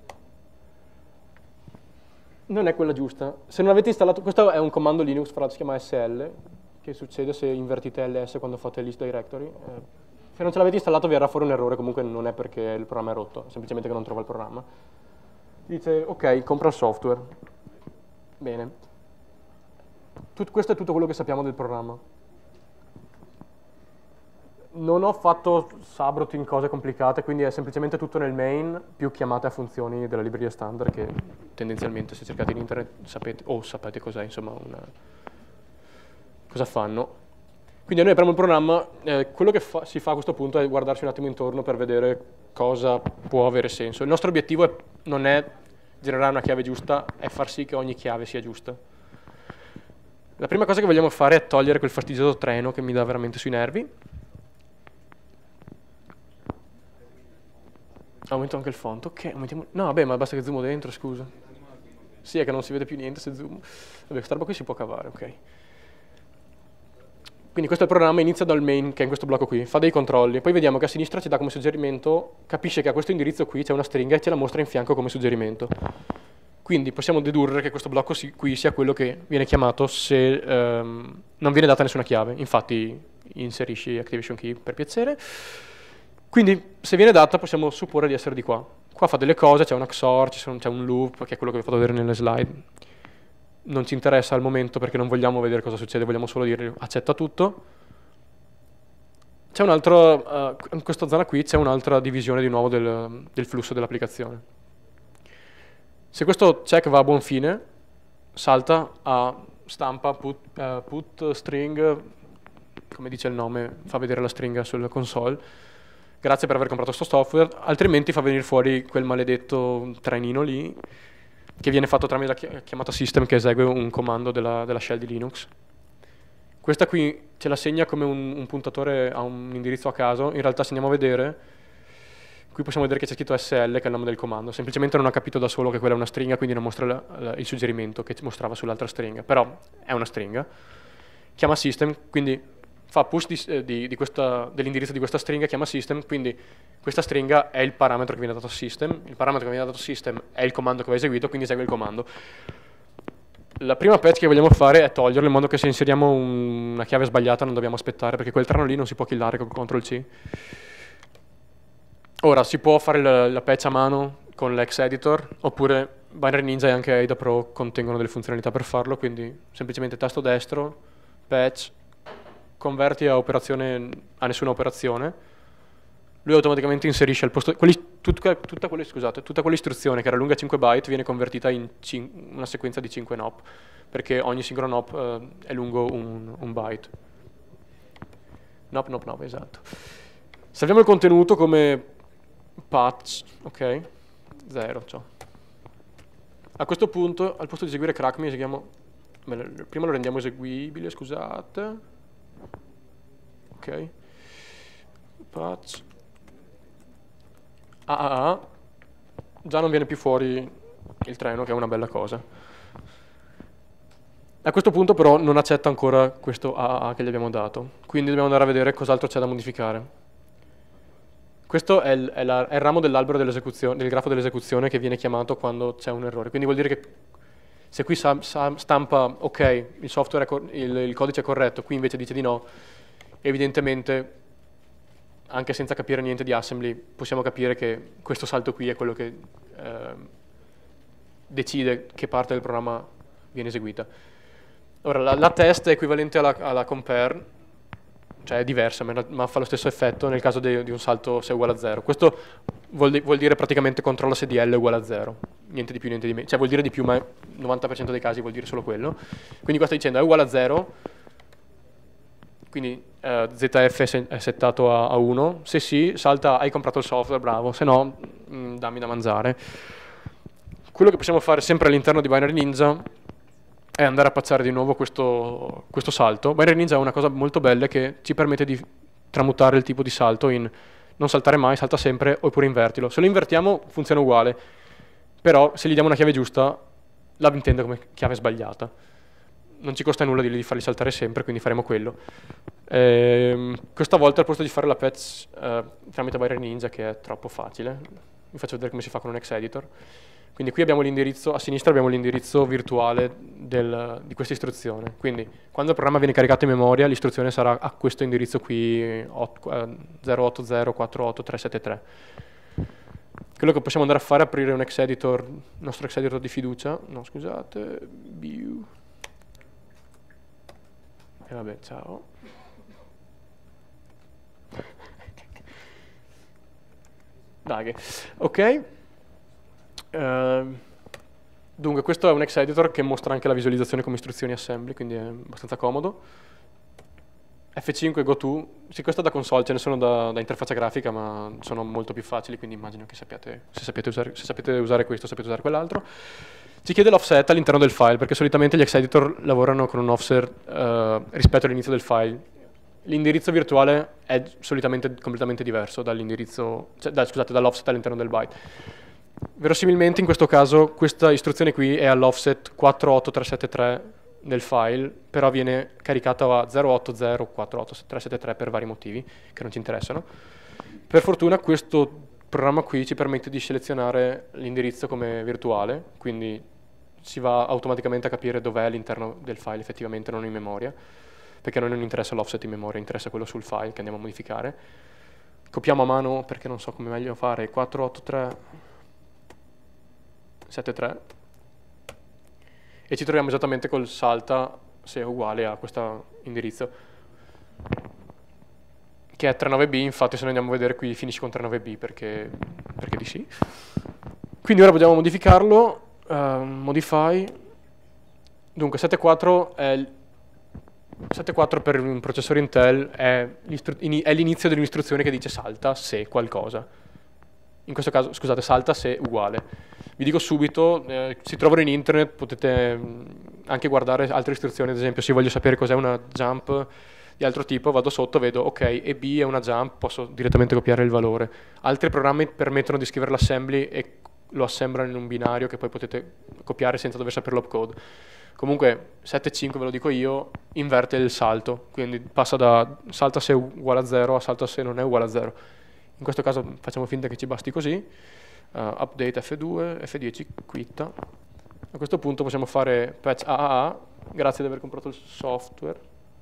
Non è quella giusta. Se non avete installato, questo è un comando Linux, fra l'altro si chiama SL, che succede se invertite ls quando fate list directory. Se non ce l'avete installato vi verrà fuori un errore, comunque non è perché il programma è rotto, è semplicemente che non trova il programma. Dice, ok, compra il software. Bene. Questo è tutto quello che sappiamo del programma. Non ho fatto subroutine, cose complicate, quindi è semplicemente tutto nel main, più chiamate a funzioni della libreria standard, che tendenzialmente se cercate in internet sapete cos'è, insomma, cosa fanno. Quindi noi apriamo il programma, quello che si fa a questo punto è guardarsi un attimo intorno per vedere cosa può avere senso. Il nostro obiettivo non è generare una chiave giusta, è far sì che ogni chiave sia giusta. La prima cosa che vogliamo fare è togliere quel fastidioso treno che mi dà veramente sui nervi. Aumento anche il font, ok, aumentiamo... No, vabbè, ma basta che zoomo dentro, scusa. Sì, è che non si vede più niente se zoom. Vabbè, questa roba qui si può cavare, ok. Quindi questo è il programma, inizia dal main, che è in questo blocco qui, fa dei controlli, poi vediamo che a sinistra ci dà come suggerimento, capisce che a questo indirizzo qui c'è una stringa e ce la mostra in fianco come suggerimento. Quindi possiamo dedurre che questo blocco qui sia quello che viene chiamato se non viene data nessuna chiave. Infatti inserisci activation key per piacere. Quindi se viene data possiamo supporre di essere di qua. Qua fa delle cose, c'è una XOR, c'è un loop, che è quello che vi ho fatto vedere nelle slide. non ci interessa al momento perché non vogliamo vedere cosa succede, vogliamo solo dire accetta tutto. C'è un altro, in questa zona qui c'è un'altra divisione di nuovo del flusso dell'applicazione. Se questo check va a buon fine, salta a stampa put string, come dice il nome, fa vedere la stringa sulla console, grazie per aver comprato questo software, altrimenti fa venire fuori quel maledetto trainino lì, che viene fatto tramite la chiamata system che esegue un comando della shell di Linux. Questa qui ce la segna come un puntatore a un indirizzo a caso. In realtà se andiamo a vedere, qui possiamo vedere che c'è scritto SL, che è il nome del comando. Semplicemente non ha capito da solo che quella è una stringa, quindi non mostra il suggerimento che mostrava sull'altra stringa. Però è una stringa. Chiama system, quindi fa push dell'indirizzo di questa stringa, chiama system, quindi questa stringa è il parametro che viene dato a system. Il parametro che viene dato a system è il comando che va eseguito, quindi esegue il comando. La prima patch che vogliamo fare è toglierlo, in modo che se inseriamo una chiave sbagliata non dobbiamo aspettare, perché quel trano lì non si può killare con CTRL-C. Ora, si può fare la patch a mano con l'ex editor, oppure Binary Ninja e anche Ada Pro contengono delle funzionalità per farlo, quindi semplicemente tasto destro, patch, converti a nessuna operazione. Lui automaticamente inserisce al posto tutta quell'istruzione che era lunga 5 byte viene convertita in una sequenza di 5 NOP, perché ogni singolo NOP è lungo un byte. NOP, esatto. Salviamo il contenuto come patch, ok, 0, ciao. A questo punto, al posto di eseguire crackme, prima lo rendiamo eseguibile, scusate. Ok. Patch. Già non viene più fuori il treno, che è una bella cosa. A questo punto però non accetta ancora questo AAA che gli abbiamo dato, quindi dobbiamo andare a vedere cos'altro c'è da modificare. Questo è il ramo dell'albero dell'esecuzione, del grafo dell'esecuzione, che viene chiamato quando c'è un errore. Quindi vuol dire che se qui stampa ok, il software il codice è corretto, qui invece dice di no, evidentemente anche senza capire niente di assembly, possiamo capire che questo salto qui è quello che decide che parte del programma viene eseguita. Ora, la test è equivalente alla compare, cioè è diversa, ma fa lo stesso effetto nel caso di un salto se è uguale a 0. Questo vuol dire praticamente controlla se DL è uguale a 0, niente di più, niente di meno. Cioè vuol dire di più, ma nel 90% dei casi vuol dire solo quello. Quindi qua sta dicendo è uguale a 0, quindi ZF è settato a 1, se sì, salta hai comprato il software, bravo, se no dammi da mangiare. Quello che possiamo fare sempre all'interno di Binary Ninja è andare a patchare di nuovo questo salto. Binary Ninja ha una cosa molto bella che ci permette di tramutare il tipo di salto in non saltare mai, salta sempre, oppure invertilo. Se lo invertiamo funziona uguale, però se gli diamo una chiave giusta la intende come chiave sbagliata. Non ci costa nulla di farli saltare sempre, quindi faremo quello. Questa volta al posto di fare la patch tramite Binary Ninja, che è troppo facile, vi faccio vedere come si fa con un ex editor. Quindi qui abbiamo l'indirizzo, a sinistra abbiamo l'indirizzo virtuale di questa istruzione. Quindi quando il programma viene caricato in memoria, l'istruzione sarà a questo indirizzo qui, 080483733. Quello che possiamo andare a fare è aprire un ex editor, il nostro ex editor di fiducia. No, scusate, view. E vabbè, ciao. Dai, ok. Dunque, questo è un ex editor che mostra anche la visualizzazione come istruzioni assembly, quindi è abbastanza comodo. F5 e GoTo, sì, questo è da console, ce ne sono da interfaccia grafica, ma sono molto più facili, quindi immagino che se sapete usare questo, sapete usare quell'altro. Ci chiede l'offset all'interno del file, perché solitamente gli ex editor lavorano con un offset rispetto all'inizio del file. L'indirizzo virtuale è solitamente completamente diverso dall'indirizzo, dall'offset all'interno del byte. Verosimilmente in questo caso questa istruzione qui è all'offset 48373 nel file, però viene caricata a 0804873 per vari motivi che non ci interessano. Per fortuna questo programma qui ci permette di selezionare l'indirizzo come virtuale, quindi si va automaticamente a capire dov'è all'interno del file effettivamente, non in memoria, perché a noi non interessa l'offset in memoria, interessa quello sul file che andiamo a modificare. Copiamo a mano, perché non so come meglio fare, 48373, e ci troviamo esattamente col salta se è uguale a questo indirizzo, che è 39b. Infatti se noi andiamo a vedere qui finisce con 39b perché di sì. Quindi ora vogliamo modificarlo, modify, dunque 7.4 per un processore Intel è l'inizio dell'istruzione che dice salta se qualcosa. In questo caso, scusate, salta se uguale. Vi dico subito, si trovano in internet, potete anche guardare altre istruzioni, ad esempio se voglio sapere cos'è una jump di altro tipo, vado sotto, vedo ok, EB è una jump, posso direttamente copiare il valore. Altri programmi permettono di scrivere l'assembly e lo assemblano in un binario che poi potete copiare senza dover sapere l'opcode. Comunque 7.5 ve lo dico io, inverte il salto, quindi passa da salta se è uguale a 0 a salta se non è uguale a 0. In questo caso facciamo finta che ci basti così, update F2, F10 quitta. A questo punto possiamo fare patch AAA, grazie di aver comprato il software.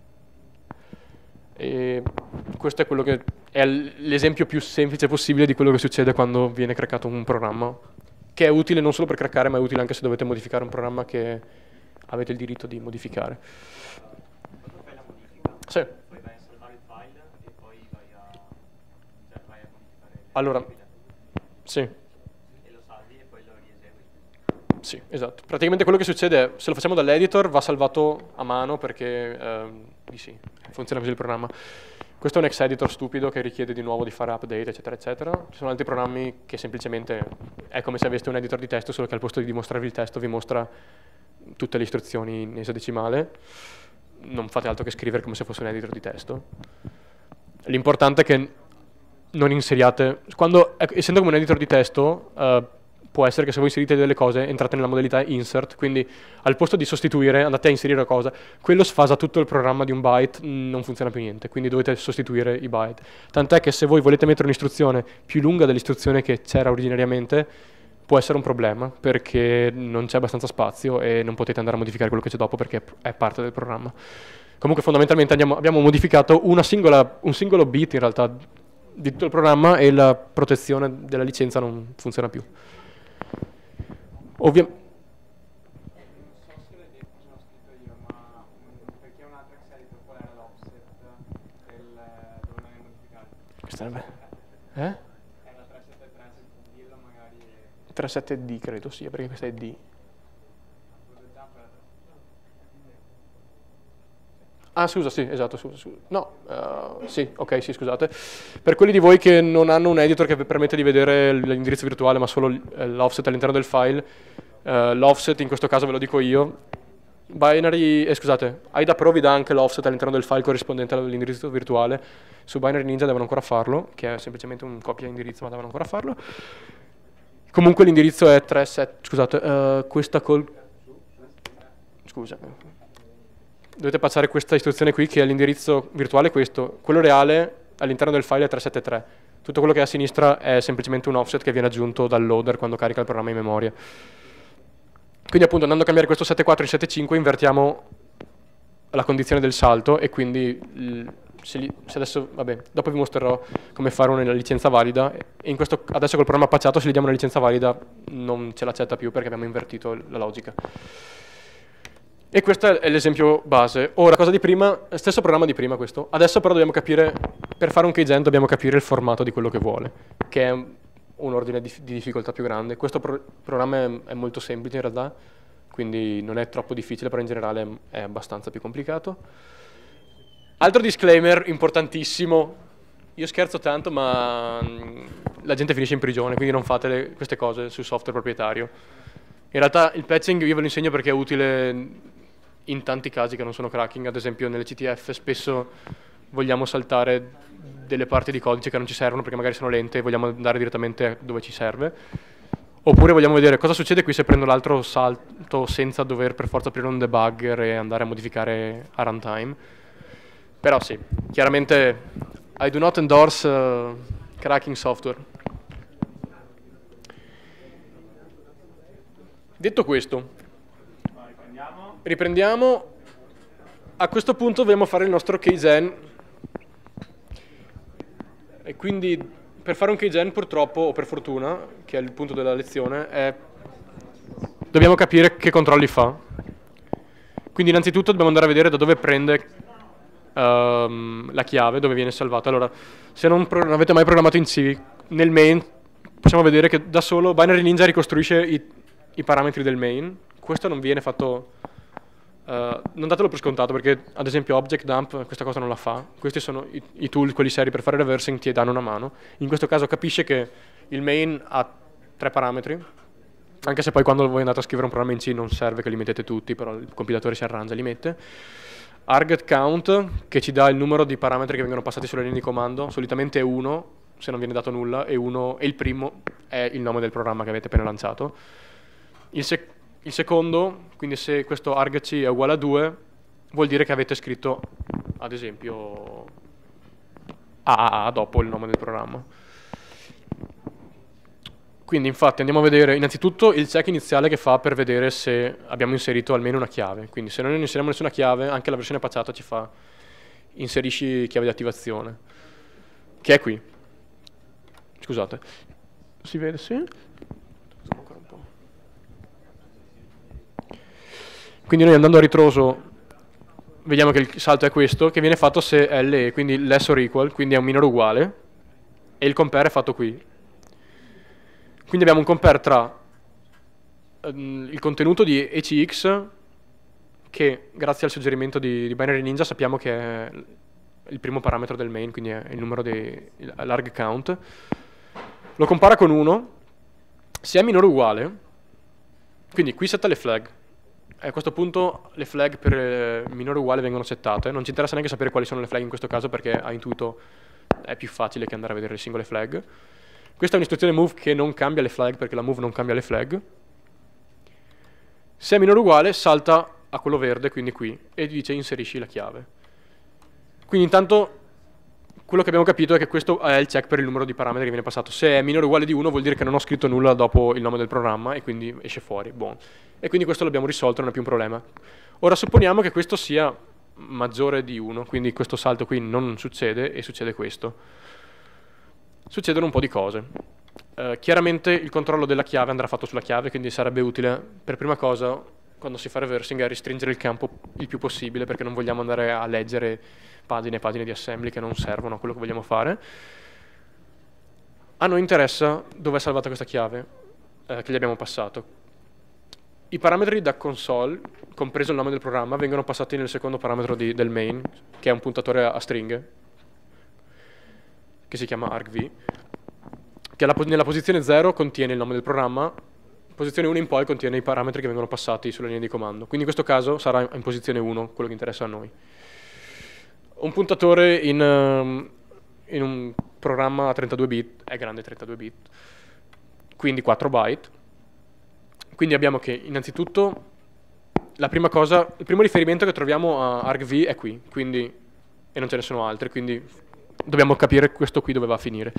E questo è quello che è l'esempio più semplice possibile di quello che succede quando viene craccato un programma, che è utile non solo per craccare, ma è utile anche se dovete modificare un programma che avete il diritto di modificare. Quando fai la modifica, Sì. poi vai a salvare il file e poi vai a modificare Allora, sì. e lo salvi e poi lo riesegui. Sì, esatto. Praticamente quello che succede è, se lo facciamo dall'editor, va salvato a mano perché sì, funziona così il programma. Questo è un ex editor stupido che richiede di nuovo di fare update, eccetera, eccetera. Ci sono altri programmi che semplicemente è come se aveste un editor di testo, solo che al posto di dimostrarvi il testo vi mostra tutte le istruzioni in esadecimale. Non fate altro che scrivere come se fosse un editor di testo. L'importante è che non inseriate... essendo come un editor di testo, può essere che se voi inserite delle cose entrate nella modalità insert, quindi al posto di sostituire andate a inserire una cosa, quello sfasa tutto il programma di un byte, non funziona più niente, quindi dovete sostituire i byte. Tant'è che se voi volete mettere un'istruzione più lunga dell'istruzione che c'era originariamente, può essere un problema, perché non c'è abbastanza spazio e non potete andare a modificare quello che c'è dopo perché è parte del programma. Comunque fondamentalmente abbiamo modificato un singolo bit in realtà di tutto il programma e la protezione della licenza non funziona più. Ovviamente. Non so se l'hai detto, ce l'ho scritto io, ma perché un altro ex editor qual era l'offset dove non è modificato? Questa è Era 373, se dillo magari 37D credo sia, perché questa è D. quello del jump era 373. Ah, scusa, sì, esatto, scusa. No, sì, ok, sì, scusate. Per quelli di voi che non hanno un editor che vi permette di vedere l'indirizzo virtuale, ma solo l'offset all'interno del file, l'offset in questo caso ve lo dico io. Binary, scusate, AIDA Pro vi dà anche l'offset all'interno del file corrispondente all'indirizzo virtuale. Su Binary Ninja devono ancora farlo, che è semplicemente un copia indirizzo, ma devono ancora farlo. Comunque l'indirizzo è 37, scusate, questa col... Scusa. Dovete passare questa istruzione qui, che è l'indirizzo virtuale questo. Quello reale all'interno del file è 373. Tutto quello che è a sinistra è semplicemente un offset che viene aggiunto dal loader quando carica il programma in memoria. Quindi appunto andando a cambiare questo 7.4 in 7.5 invertiamo la condizione del salto e quindi se adesso, vabbè, dopo vi mostrerò come fare una licenza valida e adesso col programma patchato se gli diamo una licenza valida non ce l'accetta più perché abbiamo invertito la logica. E questo è l'esempio base. Ora, cosa di prima, stesso programma di prima questo. Adesso però dobbiamo capire, per fare un keygen dobbiamo capire il formato di quello che vuole, che è un ordine di difficoltà più grande. Questo programma è molto semplice in realtà, quindi non è troppo difficile, però in generale è abbastanza più complicato. Altro disclaimer importantissimo, io scherzo tanto ma la gente finisce in prigione, quindi non fate queste cose sul software proprietario. In realtà il patching io ve lo insegno perché è utile in tanti casi che non sono cracking, ad esempio nelle CTF spesso vogliamo saltare delle parti di codice che non ci servono perché magari sono lente e vogliamo andare direttamente dove ci serve, oppure vogliamo vedere cosa succede qui se prendo l'altro salto senza dover per forza aprire un debugger e andare a modificare a runtime. Però sì, chiaramente I do not endorse cracking software. Detto questo, riprendiamo. A questo punto dobbiamo fare il nostro keygen. E quindi per fare un keygen purtroppo, o per fortuna, che è il punto della lezione, dobbiamo capire che controlli fa. Quindi innanzitutto dobbiamo andare a vedere da dove prende la chiave, dove viene salvata. Allora, se non avete mai programmato in C, nel main possiamo vedere che da solo Binary Ninja ricostruisce i parametri del main. Questo non viene fatto, non datelo per scontato, perché ad esempio Object Dump questa cosa non la fa. Questi sono i tool, quelli seri per fare reversing, ti danno una mano. In questo caso capisce che il main ha 3 parametri, anche se poi quando voi andate a scrivere un programma in C non serve che li mettete tutti, però il compilatore si arrangia e li mette. Arget count, che ci dà il numero di parametri che vengono passati sulla linea di comando, solitamente è 1, se non viene dato nulla, e il primo è il nome del programma che avete appena lanciato. Il secondo, quindi se questo argc è uguale a 2, vuol dire che avete scritto, ad esempio, AAA dopo il nome del programma. Quindi infatti andiamo a vedere innanzitutto il check iniziale che fa per vedere se abbiamo inserito almeno una chiave. Quindi se noi non inseriamo nessuna chiave, anche la versione patchata ci fa inserisci chiave di attivazione, che è qui. Scusate, si vede? Sì? Quindi noi andando a ritroso vediamo che il salto è questo, che viene fatto se L, quindi less or equal, quindi è un minore uguale, e il compare è fatto qui. Quindi abbiamo un compare tra il contenuto di ECX, che grazie al suggerimento di Binary Ninja sappiamo che è il primo parametro del main, quindi è il numero l'arg count, lo compara con 1, se è minore o uguale, quindi qui setta le flag. A questo punto le flag per minore o uguale vengono settate, non ci interessa neanche sapere quali sono le flag in questo caso perché a intuito è più facile che andare a vedere le singole flag. Questa è un'istruzione move che non cambia le flag perché la move non cambia le flag. Se è minore o uguale salta a quello verde, quindi qui, e dice inserisci la chiave. Quindi intanto quello che abbiamo capito è che questo è il check per il numero di parametri che viene passato. Se è minore o uguale di 1 vuol dire che non ho scritto nulla dopo il nome del programma e quindi esce fuori, buono. E quindi questo l'abbiamo risolto, non è più un problema. Ora supponiamo che questo sia maggiore di 1, quindi questo salto qui non succede e succede questo. Succedono un po' di cose. Chiaramente il controllo della chiave andrà fatto sulla chiave, quindi sarebbe utile per prima cosa quando si fa reversing a restringere il campo il più possibile perché non vogliamo andare a leggere pagine e pagine di assembly che non servono a quello che vogliamo fare. A noi interessa dove è salvata questa chiave che gli abbiamo passato. I parametri da console, compreso il nome del programma, vengono passati nel secondo parametro del main, che è un puntatore a stringhe, che si chiama argv, che nella posizione 0 contiene il nome del programma, posizione 1 in poi contiene i parametri che vengono passati sulla linea di comando. Quindi in questo caso sarà in posizione 1, quello che interessa a noi. Un puntatore in un programma a 32 bit è grande 32 bit, quindi 4 byte. Quindi abbiamo che innanzitutto la prima cosa, il primo riferimento che troviamo a argv è qui, quindi, e non ce ne sono altri, quindi dobbiamo capire questo qui dove va a finire.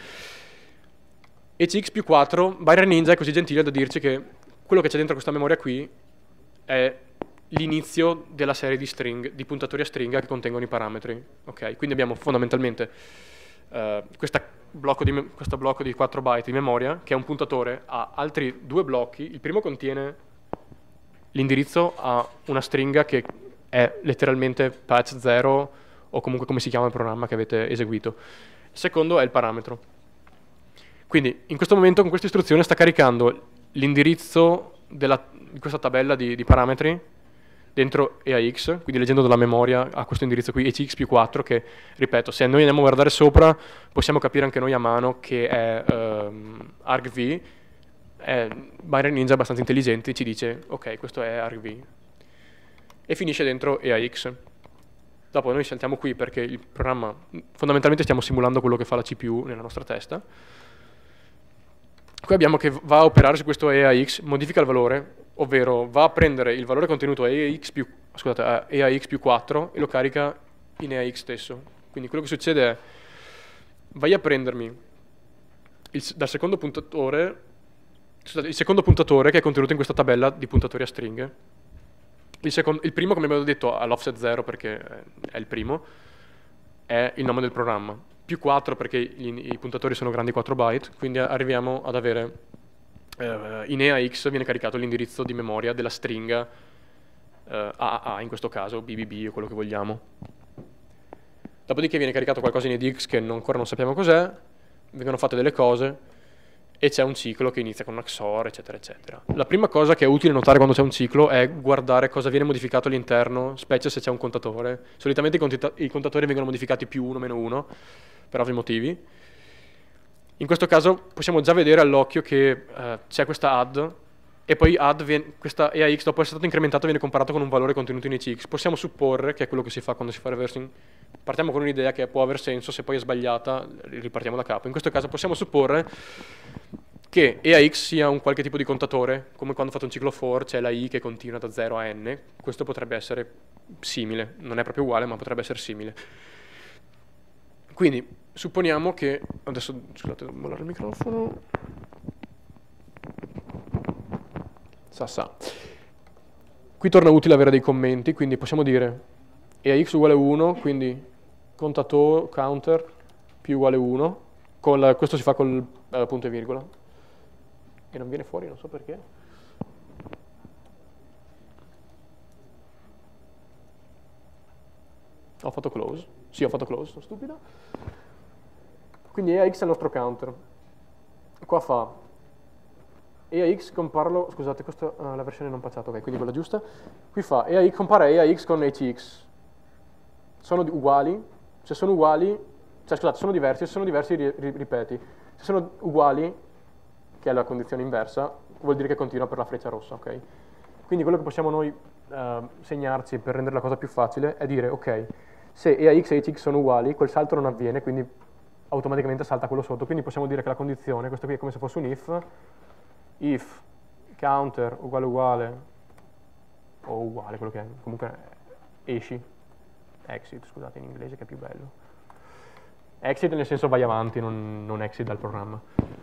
ECX più 4, Binary Ninja è così gentile da dirci che quello che c'è dentro questa memoria qui è l'inizio della serie di di puntatori a stringa che contengono i parametri. Okay? Quindi abbiamo fondamentalmente questo blocco di 4 byte di memoria che è un puntatore a altri 2 blocchi. Il primo contiene l'indirizzo a una stringa che è letteralmente patch 0 o comunque come si chiama il programma che avete eseguito. Il secondo è il parametro. Quindi in questo momento con questa istruzione sta caricando l'indirizzo di questa tabella di parametri dentro EAX, quindi leggendo dalla memoria a questo indirizzo qui, ECX più 4, che, ripeto, se noi andiamo a guardare sopra, possiamo capire anche noi a mano che è argv, Binary Ninja abbastanza intelligenti, ci dice, ok, questo è argv, e finisce dentro EAX. Dopo noi saltiamo qui perché il programma, fondamentalmente stiamo simulando quello che fa la CPU nella nostra testa. Qui abbiamo che va a operare su questo EAX, modifica il valore, ovvero va a prendere il valore contenuto a EAX più 4 e lo carica in EAX stesso. Quindi quello che succede è, vai a prendermi dal secondo puntatore, il secondo puntatore che è contenuto in questa tabella di puntatori a stringhe. Il primo, come abbiamo detto, all'offset 0 perché è il primo, è il nome del programma. Più 4 perché i puntatori sono grandi 4 byte, quindi arriviamo ad avere in EAX viene caricato l'indirizzo di memoria della stringa AAA in questo caso, BBB o quello che vogliamo. Dopodiché viene caricato qualcosa in edx che ancora non sappiamo cos'è, vengono fatte delle cose e c'è un ciclo che inizia con una XOR, eccetera, eccetera. La prima cosa che è utile notare quando c'è un ciclo è guardare cosa viene modificato all'interno, specie se c'è un contatore. Solitamente i contatori vengono modificati +1, -1, per ovvi motivi. In questo caso possiamo già vedere all'occhio che c'è questa add, e poi questa EAX dopo essere stato incrementato viene comparato con un valore contenuto in ECX. Possiamo supporre, che è quello che si fa quando si fa reversing, partiamo con un'idea che può aver senso, se poi è sbagliata ripartiamo da capo. In questo caso possiamo supporre che EAX sia un qualche tipo di contatore, come quando fate un ciclo for, c'è la i che continua da 0 a n, questo potrebbe essere simile, non è proprio uguale ma potrebbe essere simile. Quindi supponiamo che, adesso scusate, devo mollare il microfono, qui torna utile avere dei commenti, quindi possiamo dire EAX uguale 1, quindi contatore, counter più uguale 1, questo si fa col punto e virgola, e non viene fuori, non so perché. Ho fatto close, sì ho fatto close, sono stupido. Quindi EAX è il nostro counter, qua fa EAX comparlo, scusate, questa è la versione non patchata, ok, quindi quella giusta. Qui fa EAX, compara EAX con ECX. Sono uguali? Se sono uguali, cioè scusate, sono diversi, se sono diversi ripeti. Se sono uguali, che è la condizione inversa, vuol dire che continua per la freccia rossa, ok? Quindi quello che possiamo noi segnarci per rendere la cosa più facile è dire, ok, se EAX e ECX sono uguali, quel salto non avviene, quindi automaticamente salta quello sotto. Quindi possiamo dire che la condizione, questo qui è come se fosse un if counter uguale o uguale, quello che è, comunque esci, exit, scusate in inglese che è più bello, exit nel senso vai avanti, non exit dal programma.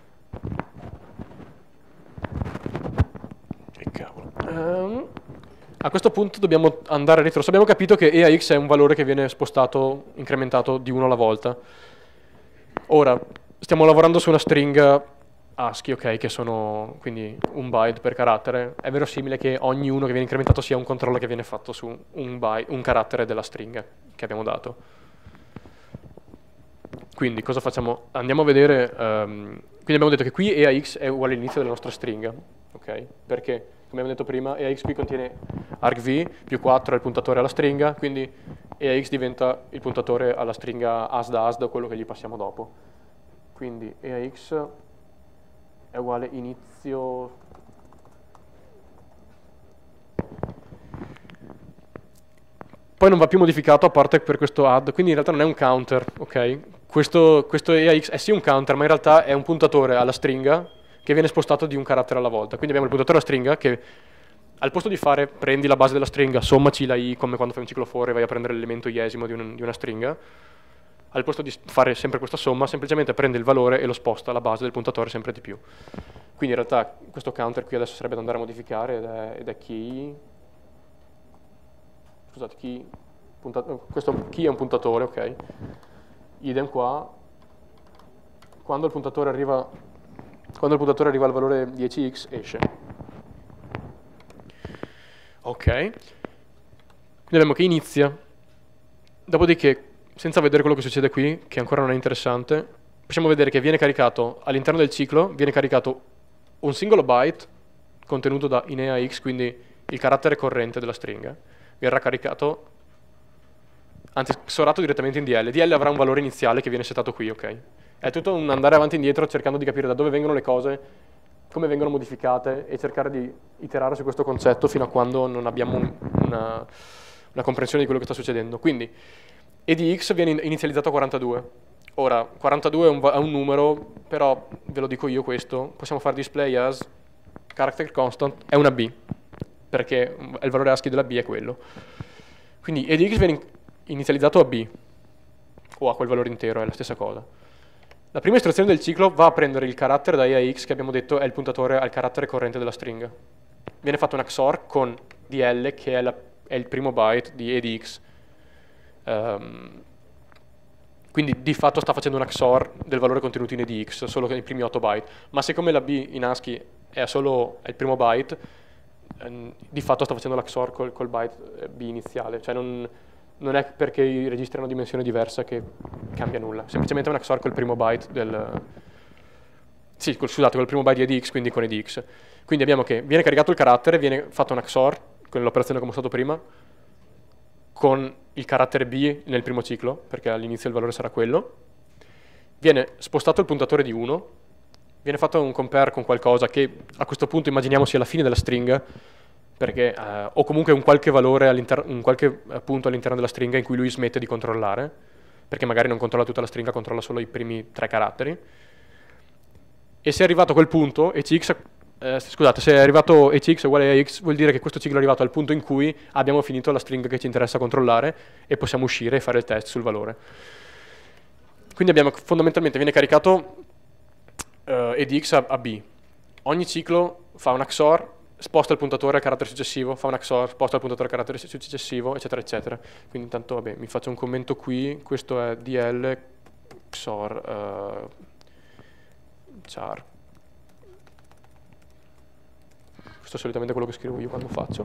Che cavolo. A questo punto dobbiamo andare a ritroso. Abbiamo capito che EAX è un valore che viene spostato, incrementato di 1 alla volta. Ora stiamo lavorando su una stringa ASCII, ok, che sono quindi 1 byte per carattere. È verosimile che ogni uno che viene incrementato sia un controllo che viene fatto su un carattere della stringa che abbiamo dato. Quindi cosa facciamo? Andiamo a vedere, quindi abbiamo detto che qui EAX è uguale all'inizio della nostra stringa, ok? Perché, come abbiamo detto prima, EAX qui contiene argv più 4 è il puntatore alla stringa, quindi EAX diventa il puntatore alla stringa asd, quello che gli passiamo dopo. Quindi EAX è uguale inizio poi non va più modificato a parte per questo add, quindi in realtà non è un counter, ok? Questo EAX è sì un counter, ma in realtà è un puntatore alla stringa che viene spostato di un carattere alla volta. Quindi abbiamo il puntatore alla stringa che al posto di fare prendi la base della stringa, sommaci la i come quando fai un ciclo for e vai a prendere l'elemento iesimo di una stringa, al posto di fare sempre questa somma, semplicemente prende il valore e lo sposta alla base del puntatore sempre di più. Quindi in realtà questo counter qui adesso sarebbe da andare a modificare ed è key. Scusate, questo key è un puntatore, ok? Idem qua. Quando il puntatore arriva al valore 10x esce. Ok. Quindi abbiamo che inizia. Dopodiché, senza vedere quello che succede qui, che ancora non è interessante, possiamo vedere che viene caricato all'interno del ciclo, viene caricato un singolo byte contenuto in EAX, quindi il carattere corrente della stringa, verrà caricato, anzi xorato direttamente in DL. DL avrà un valore iniziale che viene settato qui, ok? È tutto un andare avanti e indietro cercando di capire da dove vengono le cose, come vengono modificate e cercare di iterare su questo concetto fino a quando non abbiamo una comprensione di quello che sta succedendo. Quindi EDX viene inizializzato a 42. Ora, 42 è un numero, però ve lo dico io questo, possiamo fare display as character constant, è una B, perché il valore ASCII della B è quello. Quindi EDX viene inizializzato a B, o a quel valore intero, è la stessa cosa. La prima istruzione del ciclo va a prendere il carattere da EAX, che abbiamo detto è il puntatore al carattere corrente della stringa. Viene fatto una XOR con DL, che è il primo byte di EDX. Quindi di fatto sta facendo una XOR del valore contenuto in EDX, solo che i primi 8 byte. Ma siccome la B in ASCII è il primo byte, di fatto sta facendo l'XOR col byte B iniziale, cioè non è perché i registri hanno dimensione diversa che cambia nulla, semplicemente è un XOR col primo byte col primo byte di EDX, quindi con EDX. Quindi abbiamo che viene caricato il carattere, viene fatto un XOR con l'operazione come ho mostrato prima, con il carattere B nel primo ciclo, perché all'inizio il valore sarà quello, viene spostato il puntatore di 1, viene fatto un compare con qualcosa che a questo punto immaginiamo sia la fine della stringa, perché, o comunque un qualche valore, un qualche punto all'interno della stringa in cui lui smette di controllare, perché magari non controlla tutta la stringa, controlla solo i primi 3 caratteri. E se è arrivato a quel punto, se è arrivato ECX uguale a X, vuol dire che questo ciclo è arrivato al punto in cui abbiamo finito la stringa che ci interessa controllare e possiamo uscire e fare il test sul valore. Quindi fondamentalmente viene caricato EDX a B. Ogni ciclo fa un XOR, sposta il puntatore al carattere successivo, fa un XOR, sposta il puntatore al carattere successivo, eccetera, eccetera. Quindi intanto, vabbè, mi faccio un commento qui, questo è DL XOR char. Questo è solitamente quello che scrivo io quando faccio.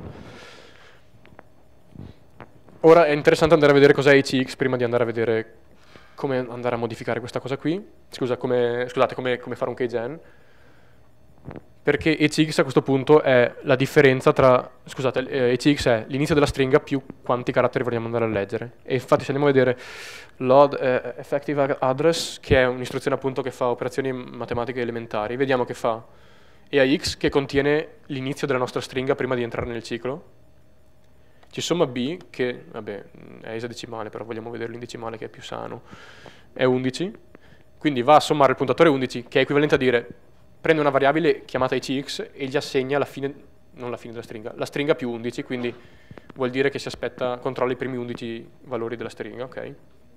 Ora è interessante andare a vedere cos'è ECX prima di andare a vedere come andare a modificare questa cosa qui. Scusate, come fare un keygen. Perché ECX a questo punto è la differenza tra, ECX è l'inizio della stringa più quanti caratteri vogliamo andare a leggere. E infatti se andiamo a vedere load effective address, che è un'istruzione appunto che fa operazioni matematiche elementari, vediamo che fa EAX che contiene l'inizio della nostra stringa prima di entrare nel ciclo. Ci somma B, che vabbè, è esadecimale, però vogliamo vederlo in decimale che è più sano, è 11. Quindi va a sommare il puntatore 11, che è equivalente a dire prende una variabile chiamata ECX e gli assegna la fine, non la fine della stringa, la stringa più 11, quindi vuol dire che controlla i primi 11 valori della stringa, ok?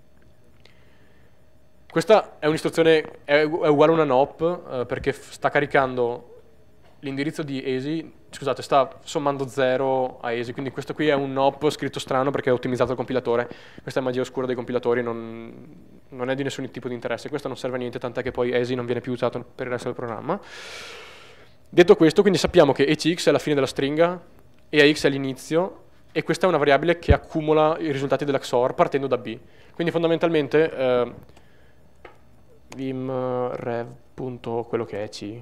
Questa è un'istruzione, è uguale a una NOP, perché sta caricando l'indirizzo di ESI, scusate, sta sommando 0 a ESI, quindi questo qui è un NOP scritto strano perché è ottimizzato il compilatore. Questa è magia oscura dei compilatori, non è di nessun tipo di interesse, questo non serve a niente, tant'è che poi ESI non viene più usato per il resto del programma. Detto questo, quindi sappiamo che ECX è la fine della stringa, EAX è l'inizio, e questa è una variabile che accumula i risultati dell'XOR partendo da B. Quindi fondamentalmente vim.rev. quello che è C.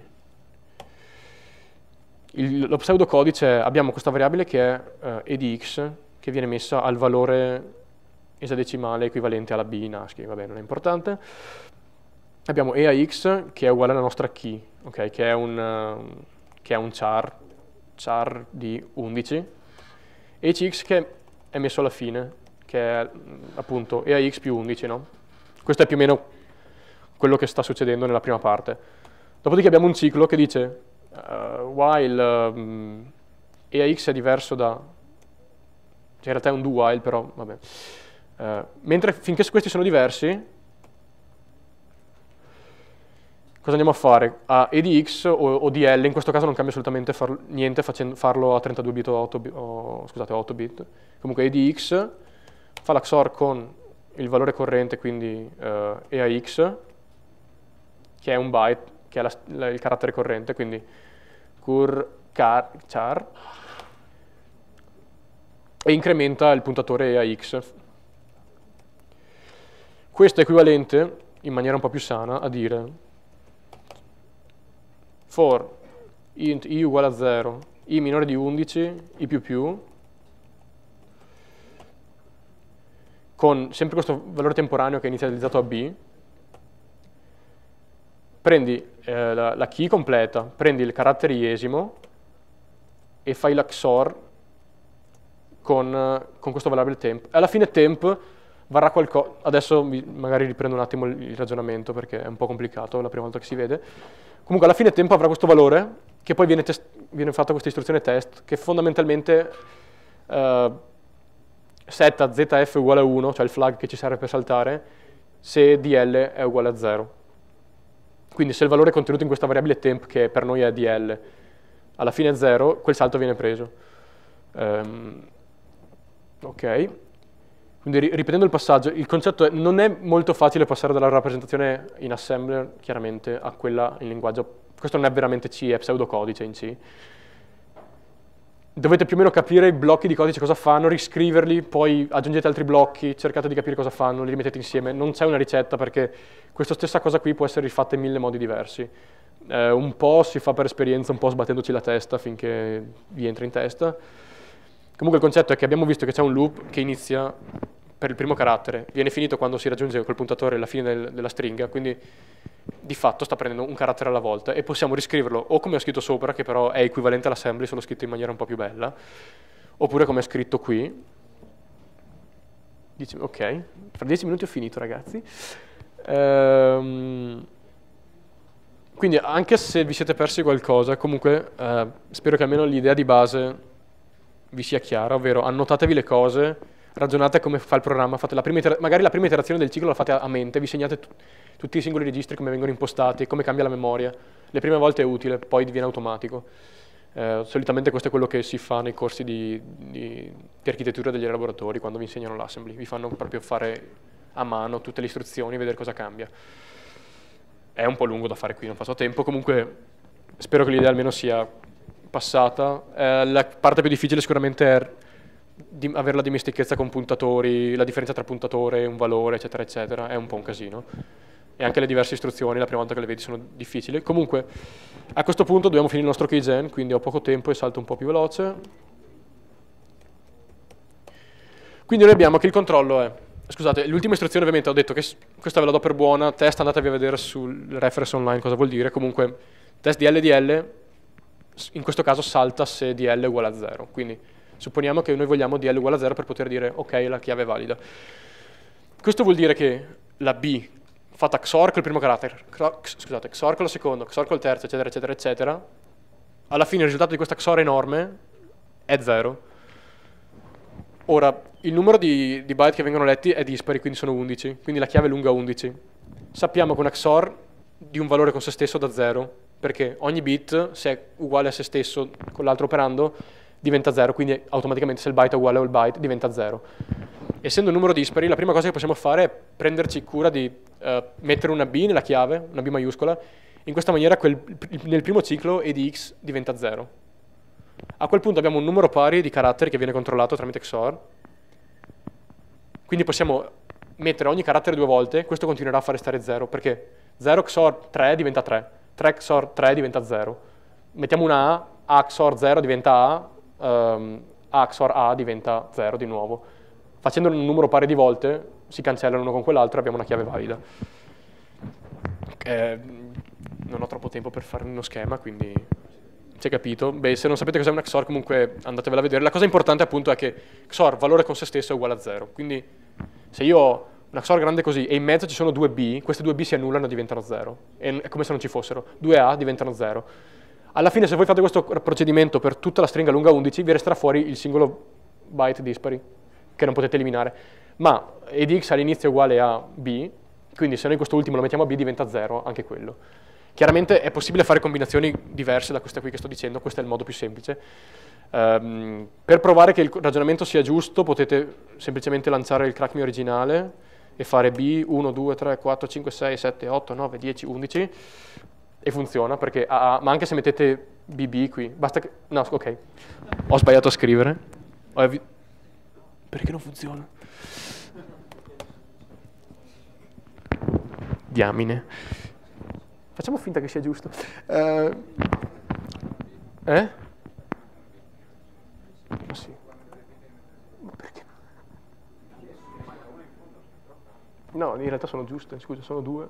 Lo pseudocodice abbiamo questa variabile che è edx, che viene messa al valore esadecimale equivalente alla B in ASCII, vabbè, non è importante. Abbiamo EAX che è uguale alla nostra key, okay, che è un char di 11, e ECX che è messo alla fine, che è appunto EAX più 11, no? Questo è più o meno quello che sta succedendo nella prima parte. Dopodiché abbiamo un ciclo che dice while EAX è diverso da, cioè in realtà è un do while, però vabbè. Mentre finché questi sono diversi, cosa andiamo a fare? A EDX o DL, in questo caso non cambia assolutamente niente farlo a 32 bit o 8 bit. Comunque EDX fa l'XOR con il valore corrente, quindi EAX, che è un byte, che è il carattere corrente, quindi char, e incrementa il puntatore EAX. Questo è equivalente, in maniera un po' più sana, a dire for int i uguale a 0, i minore di 11, i più, con sempre questo valore temporaneo che è inizializzato a B, prendi la key completa, prendi il carattere iesimo e fai l'XOR con questo variabile temp. Alla fine temp varrà qualcosa, adesso magari riprendo un attimo il ragionamento perché è un po' complicato, è la prima volta che si vede. Comunque alla fine temp avrà questo valore, che poi viene fatta questa istruzione test, che fondamentalmente setta ZF uguale a 1, cioè il flag che ci serve per saltare, se DL è uguale a 0. Quindi se il valore contenuto in questa variabile temp, che per noi è DL, alla fine è 0, quel salto viene preso. Ok. Quindi ripetendo il passaggio, il concetto è non è molto facile passare dalla rappresentazione in assembler, chiaramente, a quella in linguaggio. Questo non è veramente C, è pseudocodice in C. dovete più o meno capire i blocchi di codice cosa fanno, riscriverli, poi aggiungete altri blocchi, cercate di capire cosa fanno, li rimettete insieme. Non c'è una ricetta perché questa stessa cosa qui può essere rifatta in 1000 modi diversi. Un po' si fa per esperienza, un po' sbattendoci la testa finché vi entra in testa. Comunque il concetto è che abbiamo visto che c'è un loop che inizia per il primo carattere, viene finito quando si raggiunge col puntatore la fine della stringa, quindi di fatto sta prendendo un carattere alla volta e possiamo riscriverlo o come ho scritto sopra, che però è equivalente all'assembly, solo scritto in maniera un po' più bella, oppure come è scritto qui. Ok, fra 10 minuti ho finito, ragazzi. Quindi anche se vi siete persi qualcosa, comunque spero che almeno l'idea di base vi sia chiara, ovvero annotatevi le cose, ragionate come fa il programma, fate magari la prima iterazione del ciclo la fate a mente, vi segnate tutti i singoli registri, come vengono impostati, come cambia la memoria. Le prime volte è utile, poi diviene automatico. Solitamente questo è quello che si fa nei corsi di architettura degli laboratori, quando vi insegnano l'assembly. Vi fanno proprio fare a mano tutte le istruzioni, vedere cosa cambia. È un po' lungo da fare qui, non faccio tempo, comunque spero che l'idea almeno sia passata. La parte più difficile sicuramente è avere la dimestichezza con puntatori, la differenza tra puntatore e un valore, eccetera, eccetera, è un po' un casino. E anche le diverse istruzioni, la prima volta che le vedi, sono difficili. Comunque, a questo punto dobbiamo finire il nostro keygen, quindi ho poco tempo e salto un po' più veloce. Quindi noi abbiamo che il controllo è... Scusate, l'ultima istruzione ovviamente ho detto che questa ve la do per buona, test andatevi a vedere sul reference online cosa vuol dire, comunque test di DL, in questo caso salta se DL è uguale a 0, quindi supponiamo che noi vogliamo DL uguale a 0 per poter dire ok, la chiave è valida. Questo vuol dire che la B fatta XOR col primo carattere, scusate, XOR con il secondo, XOR col terzo, eccetera, eccetera, eccetera, alla fine il risultato di questa XOR enorme è 0. Ora, il numero di byte che vengono letti è dispari, quindi sono 11, quindi la chiave è lunga 11. Sappiamo che una XOR di un valore con se stesso da 0, perché ogni bit, se è uguale a se stesso con l'altro operando, diventa 0, quindi automaticamente se il byte è uguale al byte diventa 0. Essendo un numero dispari, la prima cosa che possiamo fare è prenderci cura di mettere una B nella chiave, una B maiuscola, in questa maniera nel primo ciclo e di x diventa 0. A quel punto abbiamo un numero pari di caratteri che viene controllato tramite XOR, quindi possiamo mettere ogni carattere 2 volte, questo continuerà a fare stare 0, perché 0 XOR 3 diventa 3, 3 XOR 3 diventa 0. Mettiamo una A XOR 0 diventa A XOR A diventa 0 di nuovo. Facendo un numero pari di volte, si cancellano uno con quell'altro e abbiamo una chiave valida. Non ho troppo tempo per fare uno schema, quindi si è capito. Beh, se non sapete cos'è una XOR, comunque andatevela a vedere. La cosa importante appunto è che XOR, valore con se stesso, è uguale a 0. Quindi se io ho una XOR grande così e in mezzo ci sono 2 B, queste 2 B si annullano e diventano 0. È come se non ci fossero. 2 A diventano 0. Alla fine, se voi fate questo procedimento per tutta la stringa lunga 11, vi resterà fuori il singolo byte dispari, che non potete eliminare. Ma ed x all'inizio è uguale a b, quindi se noi questo ultimo lo mettiamo a b diventa 0 anche quello. Chiaramente è possibile fare combinazioni diverse da questa qui che sto dicendo, questo è il modo più semplice. Per provare che il ragionamento sia giusto potete semplicemente lanciare il crackme originale e fare b 1, 2, 3, 4, 5, 6, 7, 8, 9, 10, 11 e funziona perché ma anche se mettete bb qui, basta che... No, ok, ho sbagliato a scrivere. Perché non funziona? Diamine. Facciamo finta che sia giusto. Ma sì. Ma perché? No, in realtà sono giuste, scusa, sono 2.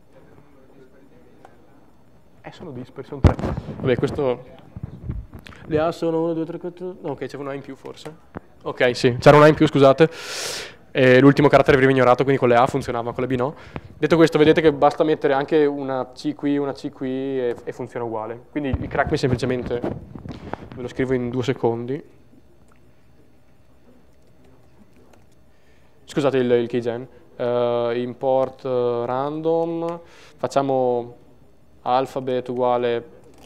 Sono dispari, sono 3. Vabbè, questo... Le A sono 1, 2, 3, 4... No, ok, c'è una in più forse. Ok, sì, c'era una in più, scusate. L'ultimo carattere veniva ignorato, quindi con le A funzionava, con le B no. Detto questo, vedete che basta mettere anche una C qui e funziona uguale. Quindi il crack semplicemente, ve lo scrivo in 2 secondi. Scusate il keygen. Import random, facciamo alphabet uguale...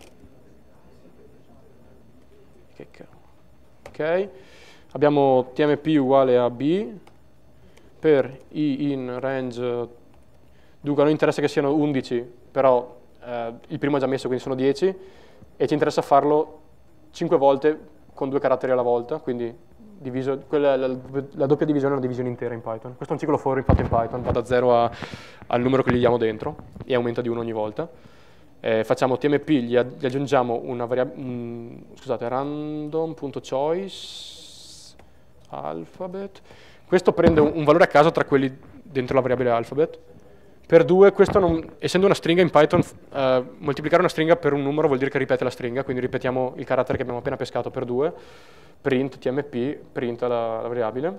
Ok. Abbiamo tmp uguale a b per i in range, dunque non interessa che siano 11, però il primo è già messo, quindi sono 10, e ci interessa farlo 5 volte con 2 caratteri alla volta, quindi la doppia divisione è una divisione intera in Python. Questo è un ciclo for fatto in Python, va da 0 al numero che gli diamo dentro e aumenta di 1 ogni volta. Facciamo tmp, gli aggiungiamo una variabile, scusate, random.choice alphabet. Questo prende un valore a caso tra quelli dentro la variabile alphabet. Per 2, questo essendo una stringa in Python, moltiplicare una stringa per un numero vuol dire che ripete la stringa, quindi ripetiamo il carattere che abbiamo appena pescato per 2, print tmp, printa la variabile.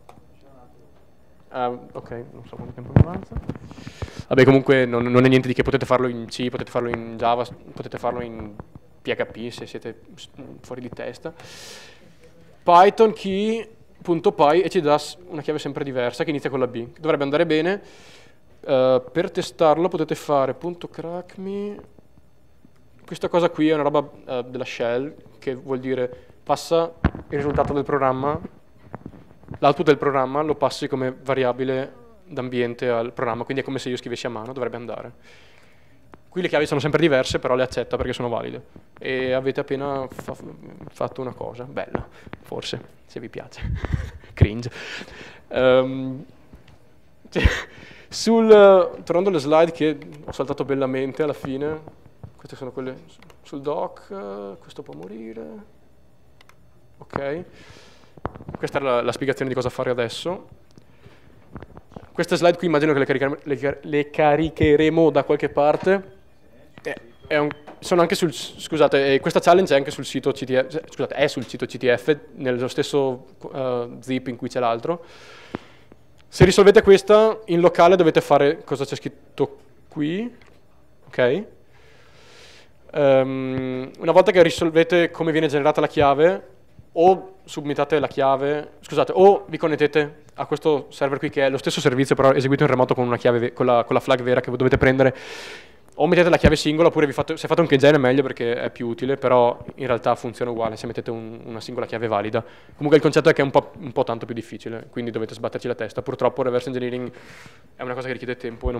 Ok, non so quanto tempo mi avanza. Vabbè, comunque non è niente di che, potete farlo in C, potete farlo in Java, potete farlo in PHP se siete fuori di testa. Python key.py e ci dà una chiave sempre diversa che inizia con la B. Dovrebbe andare bene. Per testarlo potete fare .crackme. Questa cosa qui è una roba della shell, che vuol dire passa il risultato del programma, l'output del programma lo passi come variabile d'ambiente al programma, quindi è come se io scrivessi a mano, dovrebbe andare. Qui le chiavi sono sempre diverse, però le accetta perché sono valide. E avete appena fatto una cosa bella, forse, se vi piace. Cringe. Tornando alle slide che ho saltato bellamente alla fine, queste sono quelle sul doc, questo può morire. Ok. Questa è la spiegazione di cosa fare adesso. Queste slide qui immagino che le caricheremo da qualche parte. Sono anche scusate, questa challenge è anche sul sito CTF, scusate, è sul sito CTF, nello stesso zip in cui c'è l'altro. Se risolvete questa, in locale dovete fare cosa c'è scritto qui, ok? Una volta che risolvete come viene generata la chiave, o submittate la chiave, scusate, o vi connettete a questo server qui che è lo stesso servizio però eseguito in remoto con una chiave, con la flag vera che dovete prendere, o mettete la chiave singola oppure se fate un keygen è meglio perché è più utile, però in realtà funziona uguale se mettete una singola chiave valida. Comunque il concetto è che è un po' tanto più difficile, quindi dovete sbatterci la testa. Purtroppo reverse engineering è una cosa che richiede tempo e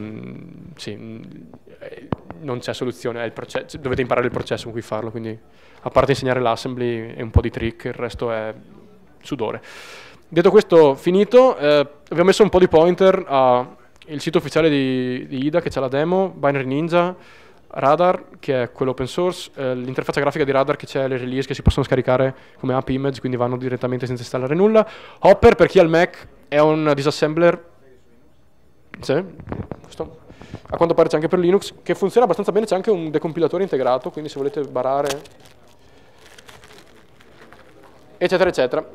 non c'è soluzione, dovete imparare il processo con cui farlo, quindi a parte insegnare l'assembly e un po' di trick, il resto è sudore. Detto questo, finito, abbiamo messo un po' di pointer il sito ufficiale di IDA che c'è la demo, Binary Ninja, Radar che è quello open source, l'interfaccia grafica di Radar che c'è le release che si possono scaricare come app image, quindi vanno direttamente senza installare nulla. Hopper per chi ha il Mac è un disassembler, sì, questo. A quanto pare c'è anche per Linux, che funziona abbastanza bene, c'è anche un decompilatore integrato, quindi se volete barare, eccetera eccetera.